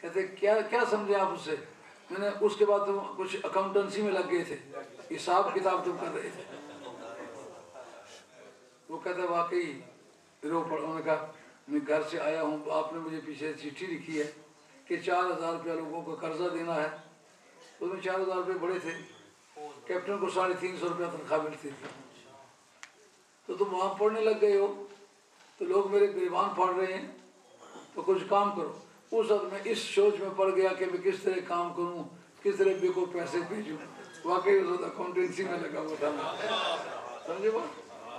کہتے کیا کیا سمجھے آپ اس سے؟ میں نے اس کے بعد تم کچھ اکاؤنٹنسی میں لگ گئے تھے، حساب کتاب تم کر رہے تھے۔ وہ کہتے واقعی رو پڑا۔ انہوں نے کہا میں گھر سے آیا ہوں، آپ نے مجھے پیچھے چٹھی لکھی ہے کہ 4000 روپیہ لوگوں کو قرضہ دینا ہے۔ اس میں 4000 روپے بڑے تھے، کیپٹن کو 350 روپیہ تنخواہ ملتی تھی۔ تو تم وہاں پڑھنے لگ گئے ہو، تو لوگ میرے گریبان پھاڑ رہے ہیں، تو کچھ کام کرو۔ اس وقت میں اس سوچ میں پڑ گیا کہ میں کس طرح کام کروں، کس طرح بے کو پیسے بھیجوں۔ واقعی اس وقت اکاؤنٹنسی میں لگا ہوا تھا، سمجھے بات؟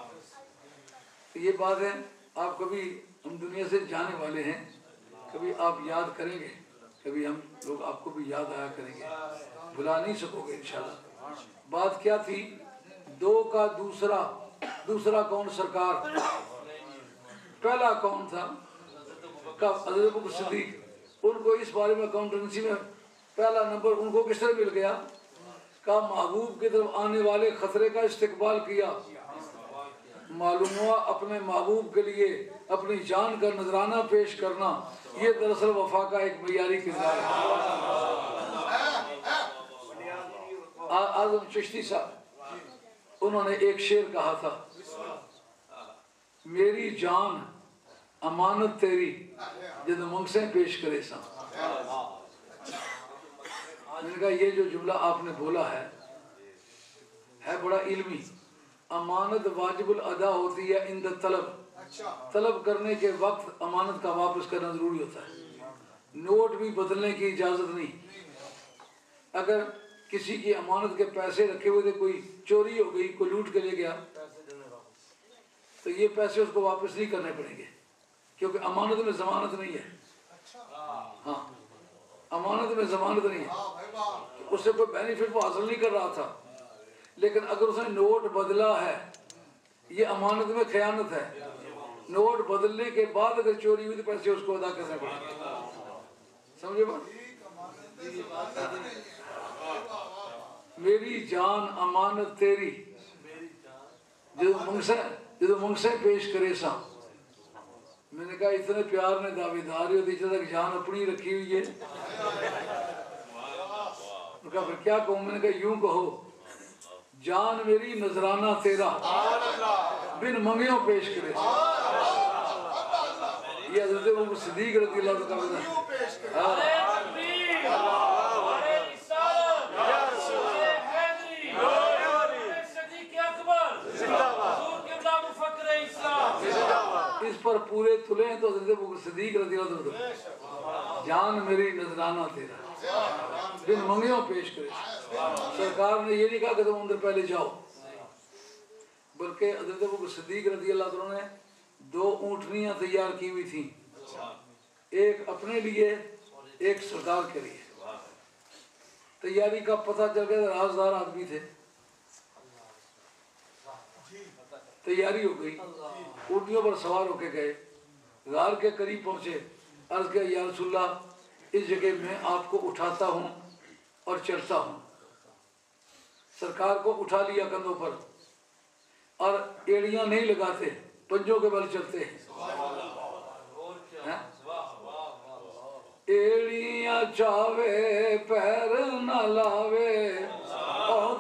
یہ بات ہے، آپ کبھی، ہم دنیا سے جانے والے ہیں، کبھی آپ یاد کریں گے، کبھی ہم لوگ آپ کو بھی یاد آیا کریں گے، بھلا نہیں سکو گے انشاءاللہ۔ بات کیا تھی؟ دو کا دوسرا کون سرکار؟ پہلا کون تھا؟ حضرت ابو صدیق۔ ان کو اس بارے میں اکاؤنٹنسی میں پہلا نمبر ان کو کس طرح مل گیا؟ کہ محبوب کی طرف آنے والے خطرے کا استقبال کیا۔ معلوم ہوا اپنے محبوب کے لیے اپنی جان کا نذرانہ پیش کرنا، یہ دراصل وفا کا ایک معیاری کردار ہے۔ اعظم چشتی صاحب، انہوں نے ایک شعر کہا تھا، میری جان امانت تیری جد منگسیں پیش کرے سا۔ میں نے کہا یہ جو جملہ آپ نے بولا ہے بڑا علمی۔ امانت واجب الادا ہوتی ہے عند طلب، طلب کرنے کے وقت امانت کا واپس کرنا ضروری ہوتا ہے۔ نوٹ بھی بدلنے کی اجازت نہیں۔ اگر کسی کی امانت کے پیسے رکھے ہوئے تھے، کوئی چوری ہو گئی، کوئی لوٹ کے لے گیا، تو یہ پیسے اس کو واپس نہیں کرنے پڑیں گے، کیونکہ امانت میں ضمانت نہیں ہے۔ ہاں، امانت میں ضمانت نہیں ہے، اس سے کوئی بینیفٹ وہ حاصل نہیں کر رہا تھا، لیکن اگر اس نے نوٹ بدلا ہے، یہ امانت میں خیانت ہے۔ نوٹ بدلنے کے بعد اگر چوری ہوئی تو پیسے اس کو ادا کرنے پڑیں گے، سمجھے بات؟ میری جان امانت تیری جدو منگسے پیش کرے سا۔ میں نے کہا اتنے پیار نے دعوے داری ہوتی جب تک جان اپنی رکھی ہوئی ہے۔ میں نے کہا پھر کیا کہوں؟ میں نے کہا یوں کہو، جان میری نذرانہ تیرا بن منگیوں پیش کرے سا۔ یہ حضرت ابو صدیق رضی اللہ تعالیٰ عنہ۔ اس پر پورے تلے ہیں تو حضرت ابو صدیق رضی اللہ عنہ، جان میری نذرانہ تیرا بن منگیوں پیش کرے۔ سرکار نے یہ نہیں کہا کہ تم اندر پہلے جاؤ، بلکہ حضرت ابو صدیق رضی اللہ عنہ نے 2 اونٹنیاں تیار کی ہوئی تھیں، ایک اپنے لیے ایک سرکار کے لیے۔ تیاری کا پتہ چل گیا، رازدار آدمی تھے، تیاری ہو گئی، اونٹنیوں پر سوار ہو کے گئے، غار کے قریب پہنچے، عرض کیا یا رسول اللہ اس جگہ میں آپ کو اٹھاتا ہوں اور چلتا ہوں۔ سرکار کو اٹھا لیا کندھوں پر، اور ایڑیاں نہیں لگاتے، پنجوں کے بل چلتے ہیں۔ ایڑیاں چاوے پیر نہ لاوے، او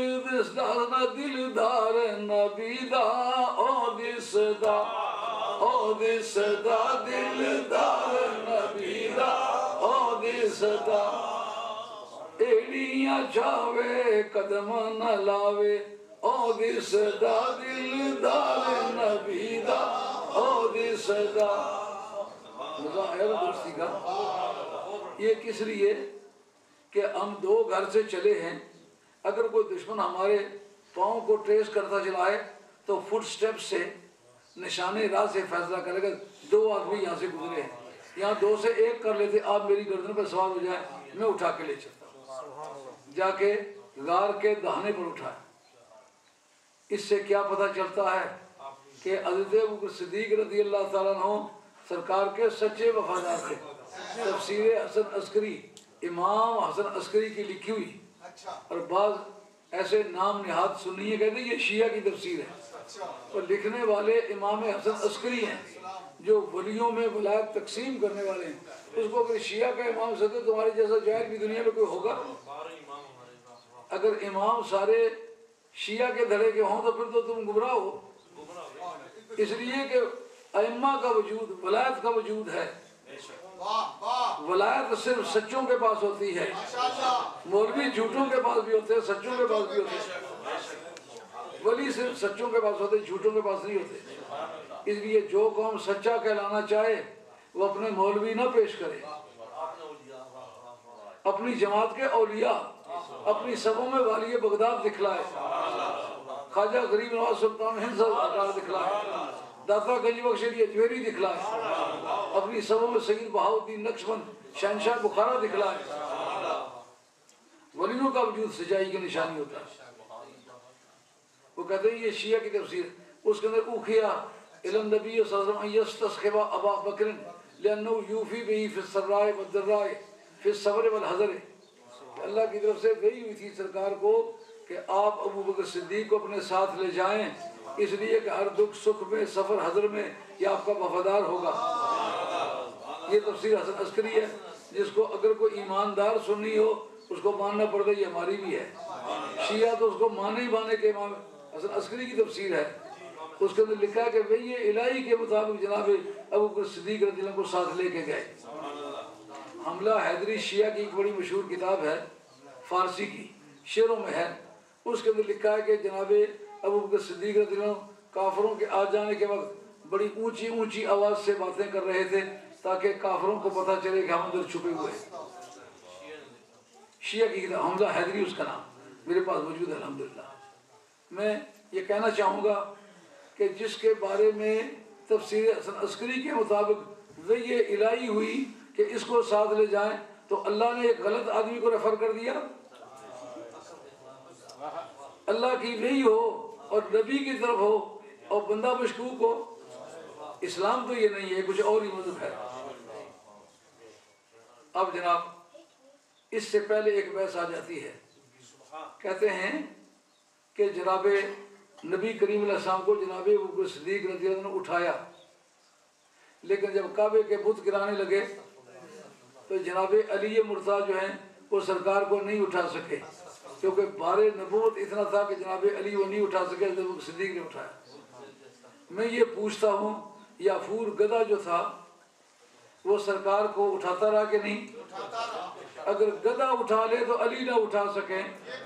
دلدار نبی دا، او دسدا دلدار نبی دا، او دسدا۔ ایڑیاں چاوے قدم نہ لاوے، او دسدا دلدار نبی دا، او دسدا۔ مظاہر دوستی کا یہ کس لیے کہ ہم 2 گھر سے چلے ہیں، اگر کوئی دشمن ہمارے پاؤں کو ٹریس کرتا چلائے تو فٹ سٹیپ سے نشانے راہ سے فیصلہ کرے گا 2 آدمی یہاں سے گزرے ہیں، یہاں 2 سے 1 کر لیتے، آپ میری گردن پر سوار ہو جائے، میں اٹھا کے لے چلتا ہوں۔ جا کے غار کے دہانے پر اٹھائے۔ اس سے کیا پتہ چلتا ہے کہ حضرت ابو صدیق رضی اللہ تعالیٰ عنہ سرکار کے سچے وفادار تھے۔ تفسیر حسن عسکری، امام حسن عسکری کی لکھی ہوئی، اور بعض ایسے نام نہاد سنی ہے، کہتے ہیں یہ شیعہ کی تفسیر ہے، اور لکھنے والے امام حسن عسکری ہیں جو ولیوں میں ولایت تقسیم کرنے والے ہیں۔ اس کو اگر شیعہ کا امام سمجھے تمہارے جیسا جاہل بھی دنیا میں کوئی ہوگا؟ اگر امام سارے شیعہ کے دھڑے کے ہوں تو پھر تو تم گمراہ ہو، اس لیے کہ ائمہ کا وجود، ولایت کا وجود ہے۔ ولایت صرف سچوں کے پاس ہوتی ہے، مولوی جھوٹوں کے پاس بھی ہوتے ہیں، سچوں کے پاس بھی ہوتے ہیں۔ ولی صرف سچوں کے پاس ہوتے ہیں، جھوٹوں کے پاس نہیں ہوتے۔ اس لیے جو قوم سچا کہلانا چاہے وہ اپنے مولوی نہ پیش کرے، اپنی جماعت کے اولیاء، اپنی صفوں میں والی بغداد دکھلائے، خواجہ غریب نواز سلطان ہند سرکار دکھلائے، داتا گنج بخش علی اجمیری دکھلائے، اپنی صفوں میں سید بہاؤالدین نقشبند شہنشاہ بخارا دکھلائے۔ ولیوں کا وجود سچائی کی نشانی ہوتا ہے۔ وہ کہتے ہیں یہ شیعہ کی تفسیر، اس کے اندر اوخیا الى النبی صلی اللہ علیہ وسلم ان یستسخب ابا بکر لانه یوفی به فی السراء والضراء فی الصبر والحذر۔ اللہ کی طرف سے وحی ہوئی تھی سرکار کو کہ آپ ابو بکر صدیق کو اپنے ساتھ لے جائیں، اس لیے کہ ہر دکھ سکھ میں، سفر حضر میں یہ آپ کا وفادار ہوگا۔ یہ تفسیر حسن عسکری ہے، جس کو اگر کوئی ایماندار سنی ہو اس کو ماننا پڑتا ہے، یہ ہماری بھی ہے۔ شیعہ تو اس کو مانے ہی مانے کہ امام حسن عسکری کی تفسیر ہے، اس کے اندر لکھا ہے کہ وہی الہی کے مطابق جناب ابو بکر صدیق رضی اللہ عنہ کو ساتھ لے کے گئے۔ حملہ حیدری شیعہ کی ایک بڑی مشہور کتاب ہے، فارسی کی، شعروں میں ہے، اس کے اندر لکھا ہے کہ جناب ابو بکر صدیق رضی اللہ عنہ کافروں کے آ جانے کے وقت بڑی اونچی اونچی آواز سے باتیں کر رہے تھے تاکہ کافروں کو پتہ چلے کہ ہم اندر چھپے ہوئے ہیں۔ شیعہ کی کتاب حملہ حیدری اس کا نام میرے پاس موجود ہے الحمدللہ۔ میں یہ کہنا چاہوں گا کہ جس کے بارے میں تفسیر حسن عسکری کے مطابق وحی الہی ہوئی کہ اس کو ساتھ لے جائیں، تو اللہ نے ایک غلط آدمی کو ریفر کر دیا۔ اللہ کی وحی ہو اور نبی کی طرف ہو اور بندہ مشکوک ہو، اسلام تو یہ نہیں ہے، کچھ اور ہی مذہب ہے۔ اب جناب اس سے پہلے ایک بحث آ جاتی ہے، کہتے ہیں کہ جناب نبی کریم علیہ السلام کو جناب ابو بکر صدیق رضی اللہ عنہ نے اٹھایا، لیکن جب کعبے کے بت گرانے لگے تو جناب علی مرتضیٰ جو ہیں وہ سرکار کو نہیں اٹھا سکے، کیونکہ بار نبوت اتنا تھا کہ جناب علی وہ نہیں اٹھا سکے، ابو بکر صدیق نے اٹھایا۔ میں یہ پوچھتا ہوں یافور گدھا جو تھا وہ سرکار کو اٹھاتا رہا کہ نہیں؟ اگر گدھا اٹھا لے تو علی نہ اٹھا سکیں۔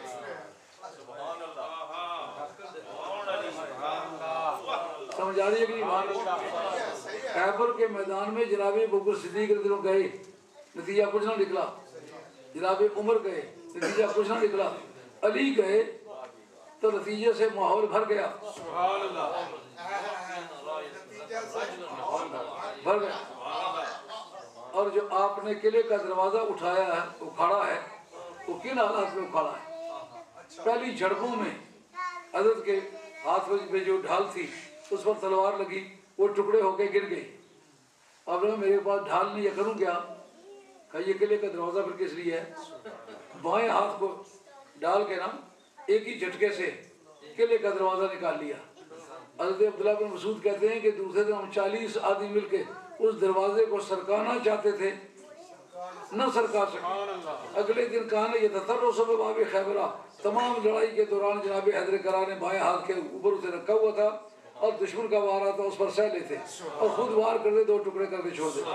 سمجھ آ رہی ہے کہ نہیں؟ خیبر کے میدان میں جناب ابو بکر صدیق رضی اللہ عنہ گئے، نتیجہ کچھ نہ نکلا۔ جناب عمر گئے، نتیجہ کچھ نہ نکلا۔ علی گئے تو نتیجے سے ماحول بھر گیا، بھر گیا۔ اور جو آپ نے قلعے کا دروازہ اٹھایا ہے، اکھاڑا ہے، وہ کن حالات میں اکھاڑا ہے؟ پہلی جھڑپوں میں حضرت کے ہاتھ میں جو ڈھال تھی اس پر تلوار لگی، وہ ٹکڑے ہو کے گر گئی۔ اب میرے پاس ڈھال نہیں ہے، کروں کیا؟ کہ یہ قلعے کا دروازہ پھر کس لیے ہے؟ بائیں ہاتھ کو ڈال کے نا ایک ہی جھٹکے سے قلعے کا دروازہ نکال لیا۔ حضرت عبداللہ بن مسعود کہتے ہیں کہ دوسرے دن ہم 40 آدمی مل کے اس دروازے کو سرکانا چاہتے تھے، نہ سرکا سکے۔ اگلے دن کہا نا یہ تطرس باب خیبرہ، تمام لڑائی کے دوران جناب حیدر کرار نے بائیں ہاتھ کے اوپر اسے رکھا ہوا تھا اور دشمن کا وار آتا اس پر سہ لیتے اور خود وار کر دے، 2 ٹکڑے کر کے چھوڑ دیتے۔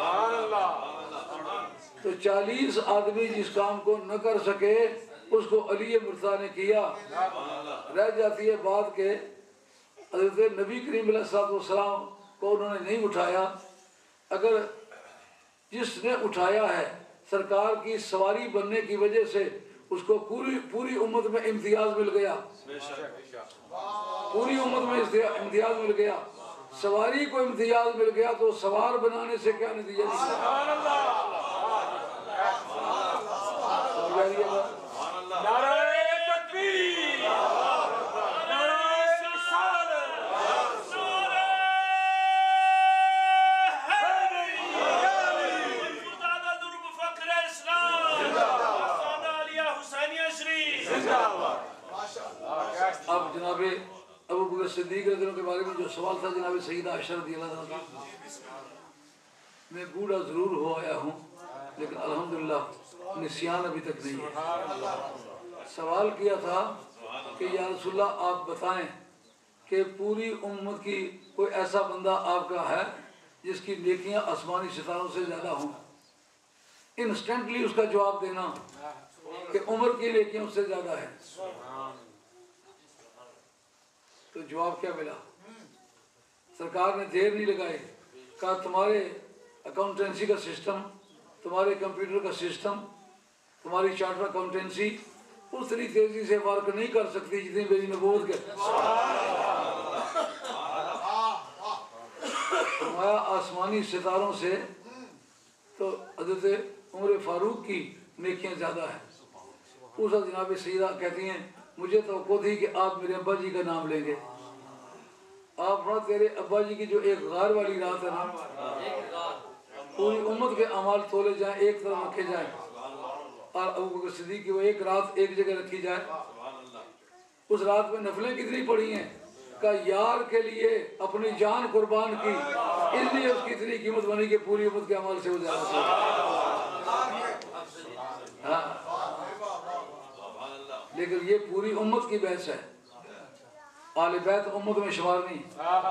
تو 40 آدمی جس کام کو نہ کر سکے اس کو علی مرتضیٰ نے کیا۔ رہ جاتی ہے بات کہ حضرت نبی کریم علیہ السلام کو انہوں نے نہیں اٹھایا۔ اگر جس نے اٹھایا ہے سرکار کی سواری بننے کی وجہ سے اس کو پوری امت میں امتیاز مل گیا، پوری امت میں امتیاز مل گیا۔ سواری کو امتیاز مل گیا تو سوار بنانے سے کیا نتیجہ نکلا؟ اب جناب ابو بکر صدیق رضی اللہ عنہ کے بارے میں جو سوال تھا جناب سیدہ عائشہ رضی اللہ عنہ، میں بوڑھا ضرور ہو آیا ہوں لیکن الحمدللہ نسیان ابھی تک نہیں ہے۔ سوال کیا تھا کہ یا رسول اللہ آپ بتائیں کہ پوری امت کی کوئی ایسا بندہ آپ کا ہے جس کی نیکیاں آسمانی ستاروں سے زیادہ ہوں؟ انسٹنٹلی اس کا جواب دینا کہ عمر کی نیکیاں اس سے زیادہ ہے۔ تو جواب کیا ملا؟ سرکار نے دیر نہیں لگائے، کہا تمہارے اکاؤنٹنسی کا سسٹم، تمہارے کمپیوٹر کا سسٹم، تمہاری چارٹر اکاؤنٹنسی اتنی تیزی سے ورک نہیں کر سکتی جتنی میری نبوت کے۔ فرمایا آسمانی ستاروں سے تو حضرت عمر فاروق کی نیکیاں زیادہ ہیں۔ اس وقت جناب سیدہ کہتی ہیں مجھے توقع تھی کہ آپ میرے ابا جی کا نام لیں گے۔ آپ فرمایا تیرے ابا جی کی جو ایک غار والی رات ہے نا، پوری امت کے اعمال تولے جائیں ایک طرف رکھے جائیں اور ابو بکر صدیق کی وہ ایک رات ایک جگہ رکھی جائے، اس رات میں نفلیں کتنی پڑی ہیں؟ کہ یار کے لیے اپنی جان قربان کی، اس لیے اس کی اتنی قیمت بنی کہ پوری امت کے عمل سے وہ زیادہ تھی۔ لیکن یہ پوری امت کی بحث ہے، آل بیت امت میں شمار نہیں۔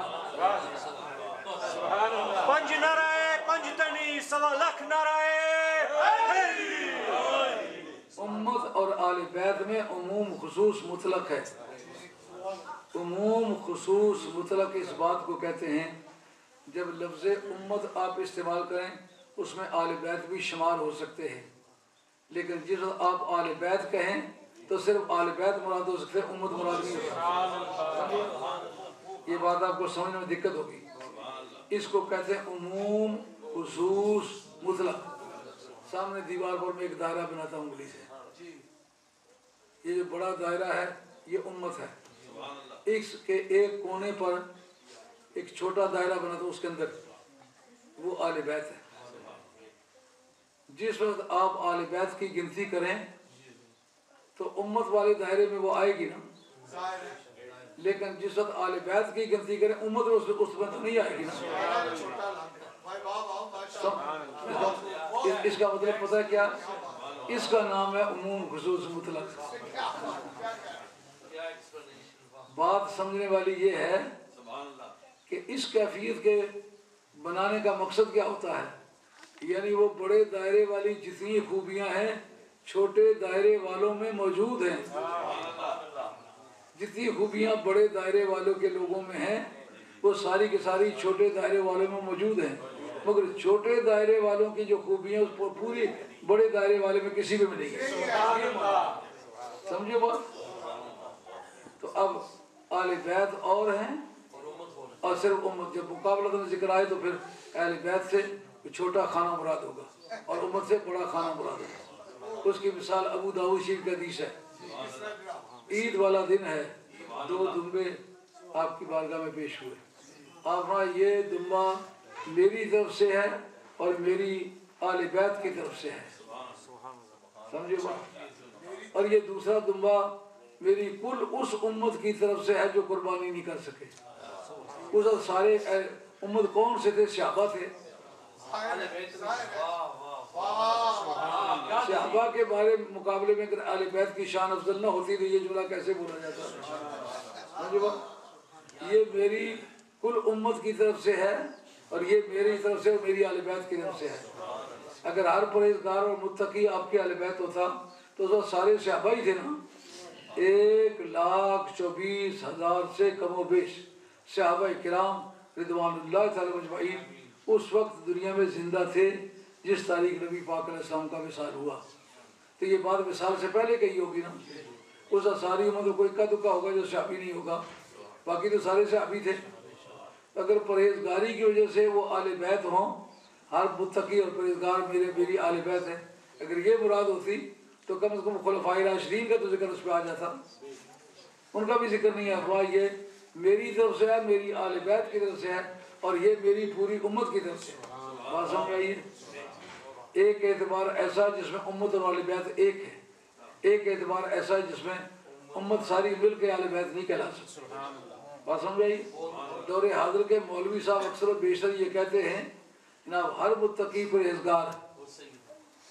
پنج نعرہ پنج تنی سوا لکھ نعرہ امت اور آل بیت میں عموم خصوص مطلق ہے۔ عموم خصوص مطلق اس بات کو کہتے ہیں جب لفظ امت آپ استعمال کریں اس میں آل بیت بھی شمار ہو سکتے ہیں، لیکن جس وقت آپ آل بیت کہیں تو صرف آل بیت مراد ہو سکتے ہیں، امت مراد نہیں ہوتی۔ یہ بات آپ کو سمجھنے میں دقت ہوگی۔ اس کو کہتے ہیں عموم خصوص مطلق۔ سامنے دیوار پر میں ایک دائرہ بناتا ہوں انگلی سے، یہ جو بڑا دائرہ ہے یہ امت ہے۔ اس کے ایک کونے پر ایک چھوٹا دائرہ بناتا ہوں، اس کے اندر وہ آل بیت ہے۔ جس وقت آپ آل بیت کی گنتی کریں تو امت والے دائرے میں وہ آئے گی نا، لیکن جس وقت آل بیت کی گنتی کریں امت میں اس میں تو نہیں آئے گی نا۔ اس کا مطلب پتہ کیا؟ اس کا نام ہے عموم خصوص مطلق۔ بات سمجھنے والی یہ ہے کہ اس کیفیت کے بنانے کا مقصد کیا ہوتا ہے، یعنی وہ بڑے دائرے والی جتنی خوبیاں ہیں چھوٹے دائرے والوں میں موجود ہیں، جتنی خوبیاں بڑے دائرے والوں کے لوگوں میں ہیں وہ ساری کی ساری چھوٹے دائرے والوں میں موجود ہیں، مگر چھوٹے دائرے والوں کی جو خوبیاں اس پوری بڑے دائرے والے میں کسی بھی میں نہیں ہے۔ سمجھے بات؟ تو اب آل بیت اور ہیں اور صرف امت، جب مقابلہ ذکر آئے تو پھر اہل بیت سے چھوٹا خانہ مراد ہوگا اور امت سے بڑا خانہ مراد ہوگا۔ اس کی مثال ابو داؤد شریف کا حدیث ہے، عید والا دن ہے، 2 دمبے آپ کی بارگاہ میں پیش ہوئے، آپ نے یہ دمبا میری طرف سے ہے اور میری آل بیت کی طرف سے ہے، سمجھے بات؟ اور یہ دوسرا دمبا میری کل اس امت کی طرف سے ہے جو قربانی نہیں کر سکے۔ اس وقت سارے امت کون سے تھے؟ صحابہ تھے۔ صحابہ کے بارے مقابلے میں اگر اہل بیت کی شان افضل نہ ہوتی تو یہ جملہ کیسے بولا جاتا؟ یہ میری کل امت کی طرف سے ہے اور یہ میری طرف سے اور میری اہل بیت کی طرف سے ہے۔ اگر ہر پرہیزگار اور متقی آپ کے اہل بیت ہوتا تو اس وقت سارے صحابہ ہی تھے نا، 1,24,000 سے کم و بیش صحابہ کرام رضوان اللہ تعالی مجمعین اس وقت دنیا میں زندہ تھے جس تاریخ نبی پاک علیہ السلام کا وصال ہوا۔ تو یہ بات وصال سے پہلے کہی ہوگی نا، اس وقت ساری امت کوئی اکا دکا ہوگا جو صحابی نہیں ہوگا، باقی تو سارے صحابی تھے۔ اگر پرہیزگاری کی وجہ سے وہ آل بیت ہوں، ہر متقی اور پرہیزگار میری آل بیت ہے، اگر یہ مراد ہوتی تو کم از کم خلفائے راشدین کا تو ذکر اس پہ آ جاتا، ان کا بھی ذکر نہیں ہے۔ یہ میری طرف سے ہے، میری آل بیت کی طرف سے ہے اور یہ میری پوری امت کی طرف سے ہے۔ بات سمجھ آئیے؟ ایک اعتبار ایسا جس میں امت اور آل بیت ایک ہے، ایک اعتبار ایسا جس میں امت ساری مل کے آل بیت نہیں کہلا سکتی۔ بات سمجھ آئی؟ دور حاضر کے مولوی صاحب اکثر و بیشتر یہ کہتے ہیں جناب ہر متقی پرہیزگار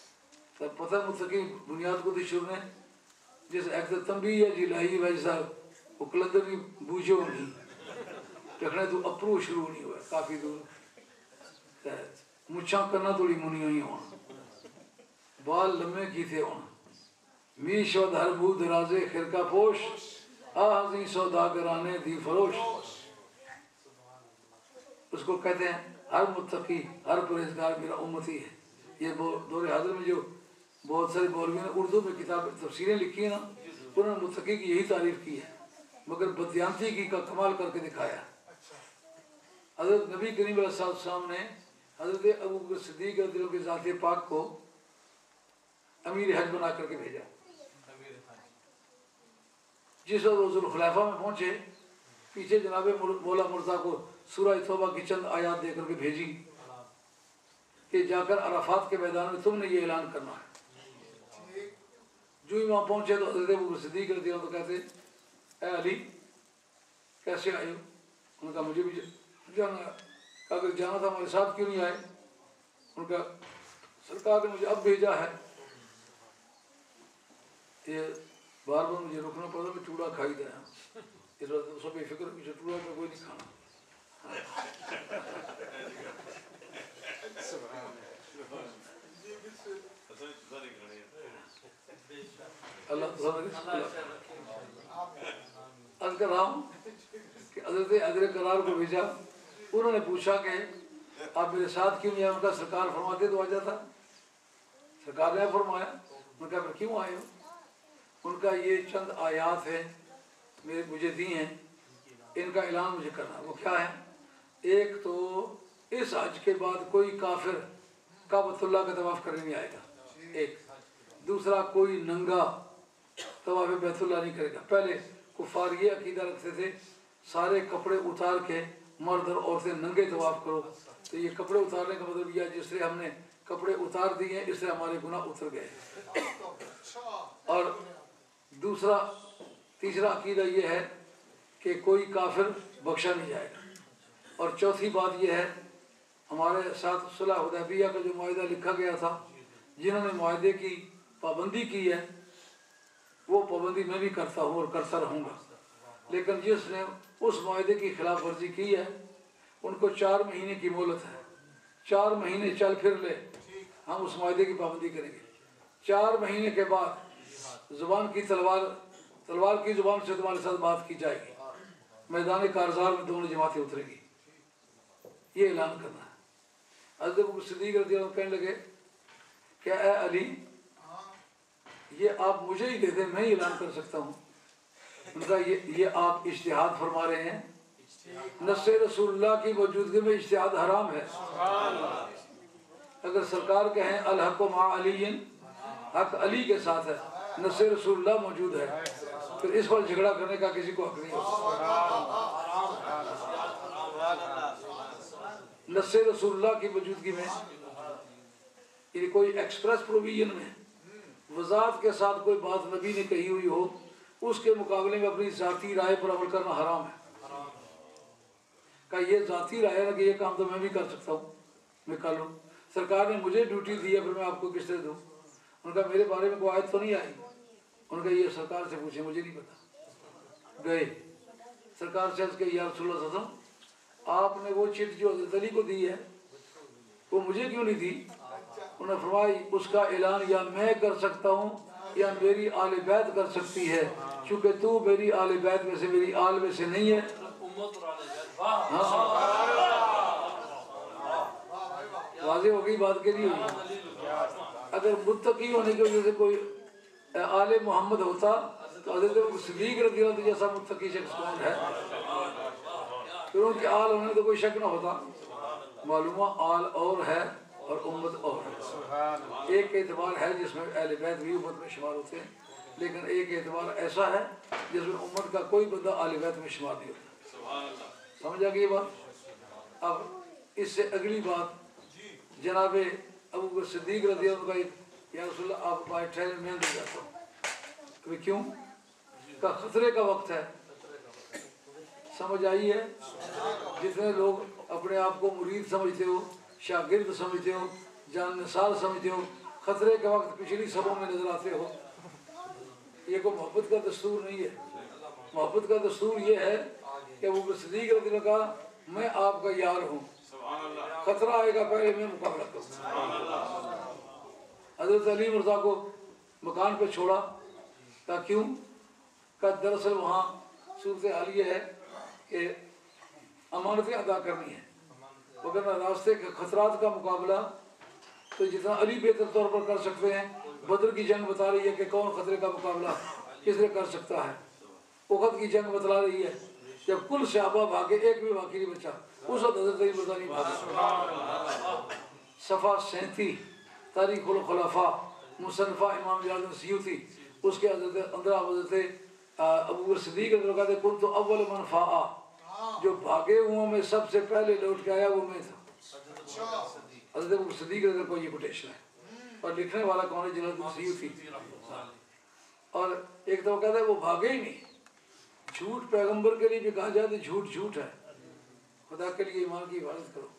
تب پتہ متقی بنیاد کو دی شروع نے جیسے ایک تنبیہ ہے جی لائی بھائی صاحب وہ کلندر بھی بوجھو نہیں رکھنے تو اپرو شروع نہیں ہوا کافی دور مچھاں کرنا توڑی منی ہوئی ہونا بال لمے کی تھے ہونا میش و دھر بو درازے خرکہ پوش آہزی سوداگرانے دی فروش. اس کو کہتے ہیں ہر متقی ہر پرہیزگار میرا امتی ہے. یہ دور حاضر میں جو بہت سارے مولویوں نے اردو میں کتاب تفسیریں لکھی ہیں نا انہوں نے متقی کی یہی تعریف کی ہے مگر بدیانتی کی کا کمال کر کے دکھایا. حضرت نبی کریم علیہ السلام نے حضرت ابوبکر صدیق رضی اللہ عنہ کے ذات پاک کو امیر حج بنا کر کے بھیجا. جس وقت وہ ذوالخلیفہ میں پہنچے پیچھے جناب مولا مرزا کو سورہ توبہ کی چند آیات دے کر کے بھیجی کہ جا کر عرفات کے میدان میں تم نے یہ اعلان کرنا ہے. جو ہی وہاں پہنچے تو حضرت ابوبکر صدیق رضی اللہ عنہ کہتے اے علی کیسے آئے ہو؟ ان کا مجھے بھی جانا ہے. اگر جانا تھا ہمارے ساتھ کیوں نہیں آئے؟ ان کا سرکار نے مجھے اب بھیجا ہے. یہ بار بار مجھے رکنا پڑتا میں چوڑا کھائی دیا اس وقت سب فکر پیچھے چوڑا میں کوئی نہیں کھانا. اللہ عرض کر رہا ہوں کہ حضرت حضر قرار کو بھیجا. انہوں نے پوچھا کہ آپ میرے ساتھ کیوں نہیں آئے؟ ان کا سرکار فرماتے تو آ جاتا. سرکار نے فرمایا. ان کا پھر کیوں آئے ہو؟ ان کا یہ چند آیات ہیں مجھے دی ہیں ان کا اعلان مجھے کرنا. وہ کیا ہے؟ ایک تو اس حج کے بعد کوئی کافر کعبۃ اللہ کا طواف کرنے نہیں آئے گا. ایک دوسرا کوئی ننگا طواف بیت اللہ نہیں کرے گا. پہلے کفار یہ عقیدہ رکھتے تھے سارے کپڑے اتار کے مرد اور عورتیں ننگے طواف کرو. تو یہ کپڑے اتارنے کا مطلب یہ جس طرح ہم نے کپڑے اتار دیے ہیں اس طرح ہمارے گناہ اتر گئے. اور تیسرا عقیدہ یہ ہے کہ کوئی کافر بخشا نہیں جائے گا. اور چوتھی بات یہ ہے ہمارے ساتھ صلح حدیبیہ کا جو معاہدہ لکھا گیا تھا جنہوں نے معاہدے کی پابندی کی ہے وہ پابندی میں بھی کرتا ہوں اور کرتا رہوں گا. لیکن جس نے اس معاہدے کی خلاف ورزی کی ہے ان کو 4 مہینے کی مہلت ہے. 4 مہینے چل پھر لے ہم اس معاہدے کی پابندی کریں گے. 4 مہینے کے بعد زبان کی تلوار کی زبان سے تمہارے ساتھ بات کی جائے گی. میدان کارزار میں دونوں جماعتیں اترے گی. یہ اعلان کرنا ہے. حضرت ابوبکر صدیق رضی اللہ عنہ کہنے لگے کہ اے علی یہ آپ مجھے ہی دے دیں میں ہی اعلان کر سکتا ہوں. ان کا یہ آپ اجتہاد فرما رہے ہیں. نص رسول اللہ کی موجودگی میں اجتہاد حرام ہے. اگر سرکار کہیں الحق مع علی حق علی کے ساتھ ہے نص رسول اللہ موجود ہے پھر اس پر جھگڑا کرنے کا کسی کو حق نہیں ہوتا. نص رسول اللہ کی موجودگی میں یعنی کوئی ایکسپریس پروویژن میں وضاحت کے ساتھ کوئی بات نبی نے کہی ہوئی ہو اس کے مقابلے میں اپنی ذاتی رائے پر عمل کرنا حرام ہے. کہ یہ ذاتی رائے ہے کہ یہ کام تو میں بھی کر سکتا ہوں میں کر لوں. سرکار نے مجھے ڈیوٹی دی ہے پھر میں آپ کو کس طرح دوں؟ ان کا میرے بارے میں کوئی آیت تو نہیں آئی. ان کا یہ سرکار سے پوچھے مجھے نہیں پتا. گئے سرکار سے عرض کہ یا رسول اللہ صلی اللہ علیہ وسلم آپ نے وہ چٹ جو حضرت علی کو دی ہے وہ مجھے کیوں نہیں دی؟ انہوں نے فرمایا اس کا اعلان یا میں کر سکتا ہوں یا میری آل بیت کر سکتی ہے چونکہ تو میری آل بیت میں سے میری آل میں سے نہیں ہے. واضح ہو گئی بات کے لیے. اگر متقی ہونے کی وجہ سے کوئی آل محمد ہوتا تو حضرت صدیق رضی اللہ عنہ جیسا متقی شخص کون ہے؟ پھر ان کے آل ہونے تو کوئی شک نہ ہوتا. معلومہ آل اور ہے اور امت اور ہے. ایک اعتبار ہے جس میں اہل بیت بھی امت میں شمار ہوتے ہیں لیکن ایک اعتبار ایسا ہے جس میں امت کا کوئی بندہ اہل بیت میں شمار نہیں ہوتا. سمجھ آ گئی یہ بات؟ اب اس سے اگلی بات جناب ابوبکر صدیق رضی اللہ عنہ یا رسول اللہ آپ بائے ٹھہرے میں اندر جاتا ہوں. کیوں؟ کا خطرے کا وقت ہے. سمجھ آئی ہے؟ جتنے لوگ اپنے آپ کو مرید سمجھتے ہو شاگرد سمجھتے ہو جان نثار سمجھتے ہو खतरे के वक्त पिछली सबों में नजर आते हो। ये कोई मोहब्बत का दस्तूर नहीं है। मोहब्बत का दस्तूर ये है कि वो सिद्दीक रज़ी अल्लाह का मैं आपका यार हूँ, खतरा आएगा पहले मैं मुकाबला करूँ। हजरत अली मिर्ज़ा को मकान पे छोड़ा, कहा क्यों? का दरअसल वहाँ सूरत हाल ये है कि अमानतें अदा करनी है, वरना रास्ते के खतरात का मुकाबला तो जितना अली बेहतर तौर पर कर सकते हैं। बदर की जंग बता रही है कि कौन खतरे का मुकाबला किसने कर सकता है। उहद की जंग बतला रही है जब कुल सहाबा भागे एक भी बाकी नहीं बचा, उस वक्त हज़रत अली मिर्ज़ा नहीं भागा। सफ़ा 37 तारीख़ुल खुलफ़ा मुसन्नफ़ा इमाम जलालुद्दीन सयूती, उसके अंदर हज़रत अबू बकर सिद्दीक़ कहते कुन तो अव्वल मन फ़ाआ, जो भागे हुओं में सबसे पहले लौट के आया वो मैं था। हज़रत अबू बकर सिद्दीक़ को ये कोटेशन है, और लिखने वाला कौन है? जलालुद्दीन सयूती। और एक तो कहता है वो भागे ही नहीं। झूठ पैगंबर के लिए भी कहा जाए तो झूठ झूठ है, खुदा के लिए ईमान की हिफाजत करो।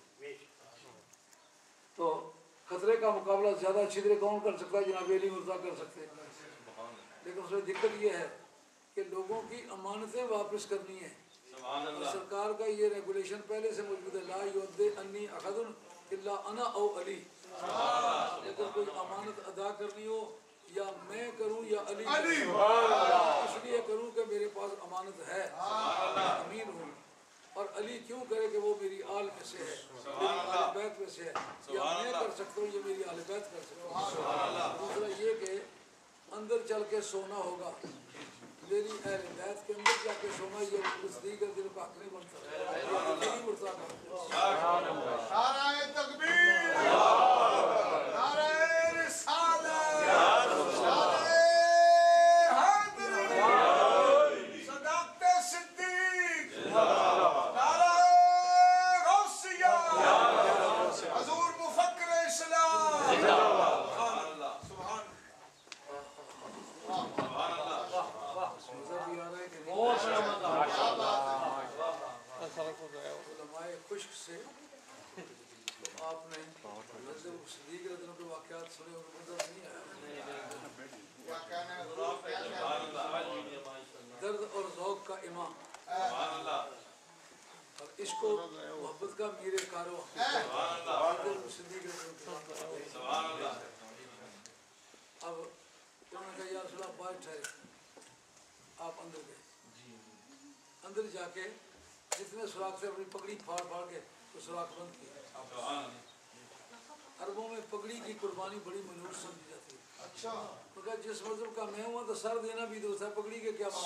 तो खतरे का मुकाबला ज़्यादा अच्छी तरह कौन कर सकता है? जनाब अली मिर्ज़ा कर सकते हैं। लेकिन उसमें दिक्कत ये है कि लोगों की अमानतें वापस करनी है। सरकार का ये रेगुलेशन पहले से मौजूद है, ला युद्दे अन्नी अहदुन इल्ला अना औ अली। अगर कोई अमानत अदा करनी हो या मैं करूं या अली, इसलिए करूं कि मेरे पास अमानत है, अमीन हूँ। और अली क्यों करे कि वो मेरी आल में से है, मेरी आल बैत में से है, या मैं कर सकता हूँ ये मेरी आल बैत कर सकता हूँ। दूसरा ये कि अंदर चल के सोना होगा, मेरी अहल बैत के अंदर जाके सोना, ये सिद्दीक़ का दिल का हक नहीं बनता। नहीं मुर्ता नारे तकबीर, नारे रिसालत, नारे हैदरी, सदाक़त सिद्दीक़, नारे गौसिया, हज़ूर मुफ़क्किर इस्लाम। उलमाए खुश्क से तो आपने सिद्दीक़ रज़ी के वाक़यात सुने, उनको मज़ा नहीं आया। दर्द और ज़ौक़ का इमाम और इसको मोहब्बत का मीरे कारो सिद्दीक़ रज़ी। अब उन्होंने कहा या रसूल अल्लाह बाहर ठहरे, आप अंदर गए। अंदर जाके जितने सुराख से अपनी पगड़ी फाड़ फाड़ के तो सुराख बंद किया। अरबों में पगड़ी की कुर्बानी बड़ी मनहूस समझी जाती है। अच्छा, तो कहा जिस मजहब का मैं हुआ तो सर देना भी दोस्त है, पगड़ी के क्या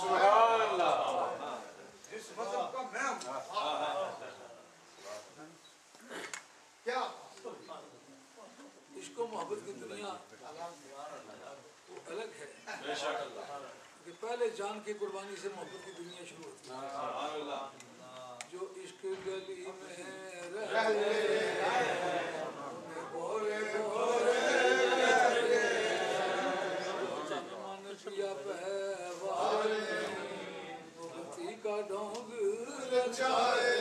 जिस मज़हब का मैं हूँ क्या इसको मोहब्बत की दुनिया वो अलग है कि पहले जान की कुर्बानी से मोहब्बत की दुनिया शुरू होती है। जो इश्क गली में रहते बोरे बोरे मन पिया पहवार मुक्ति का ढोंग रचाए,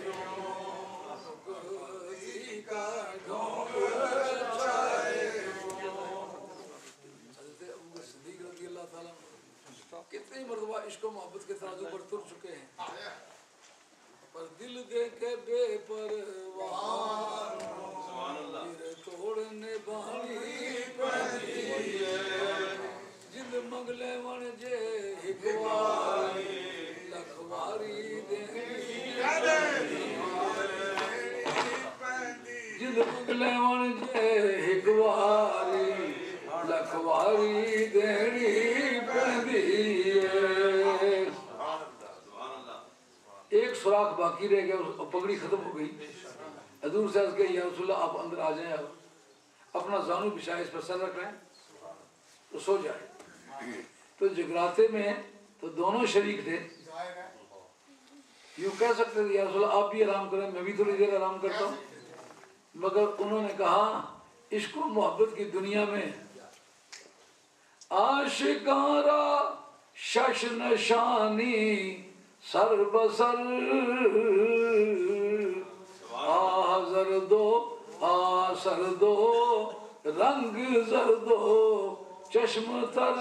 मुक्ति का ढोंग रचाए। हज़रत अबू बकर सिद्दीक़ रज़ी अल्लाह ताला कितनी मरतबा इश्क मोहब्बत के तराजू पर तुर चुके हैं, पर दिल दे के बेपरवाह तोड़ने बानी पड़ी, जिंद मंगले वन जे हिकवारी लखवारी देनी, जिंद मंगले वन जे हिकवारी लखवारी देनी पड़ी। एक सुराख बाकी रह गया, पगड़ी खत्म हो गई। हजूर से अर्ज़ किया या रसूल अल्लाह आप अंदर आ जाएं, अब अपना जानू बिछाए, इस पर सर रख लें तो सो जाए। तो जगराते में तो दोनों शरीक थे, यूँ कह सकते थे या रसूल आप भी आराम करें, मैं भी थोड़ी देर आराम करता हूँ, मगर उन्होंने कहा इश्क और मोहब्बत की दुनिया में आशिकारा शश नशानी सर बसर आसर दो रंग जर्दो चश्म तर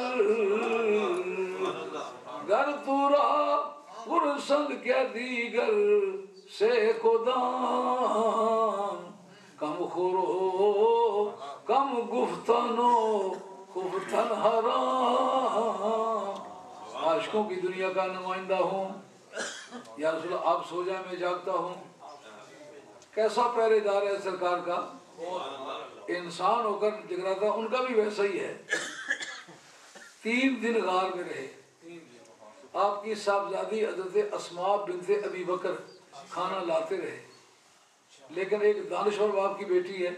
गर तुरा गुरसंग के दीगर से कोदान कम खुरो कम गुफ्तनो गुफ्तन हराम। आशिकों की दुनिया का नुमाइंदा हूँ या रसूल आप सो जाए मैं जागता हूँ। कैसा पहरेदार है सरकार का, इंसान होकर जगराता, उनका भी वैसा ही है। 3 दिन गार में रहे। आपकी साहबजादी हज़रत अस्मा बिन्ते अबी बकर खाना लाते रहे, लेकिन एक दानिशवर बाप की बेटी है,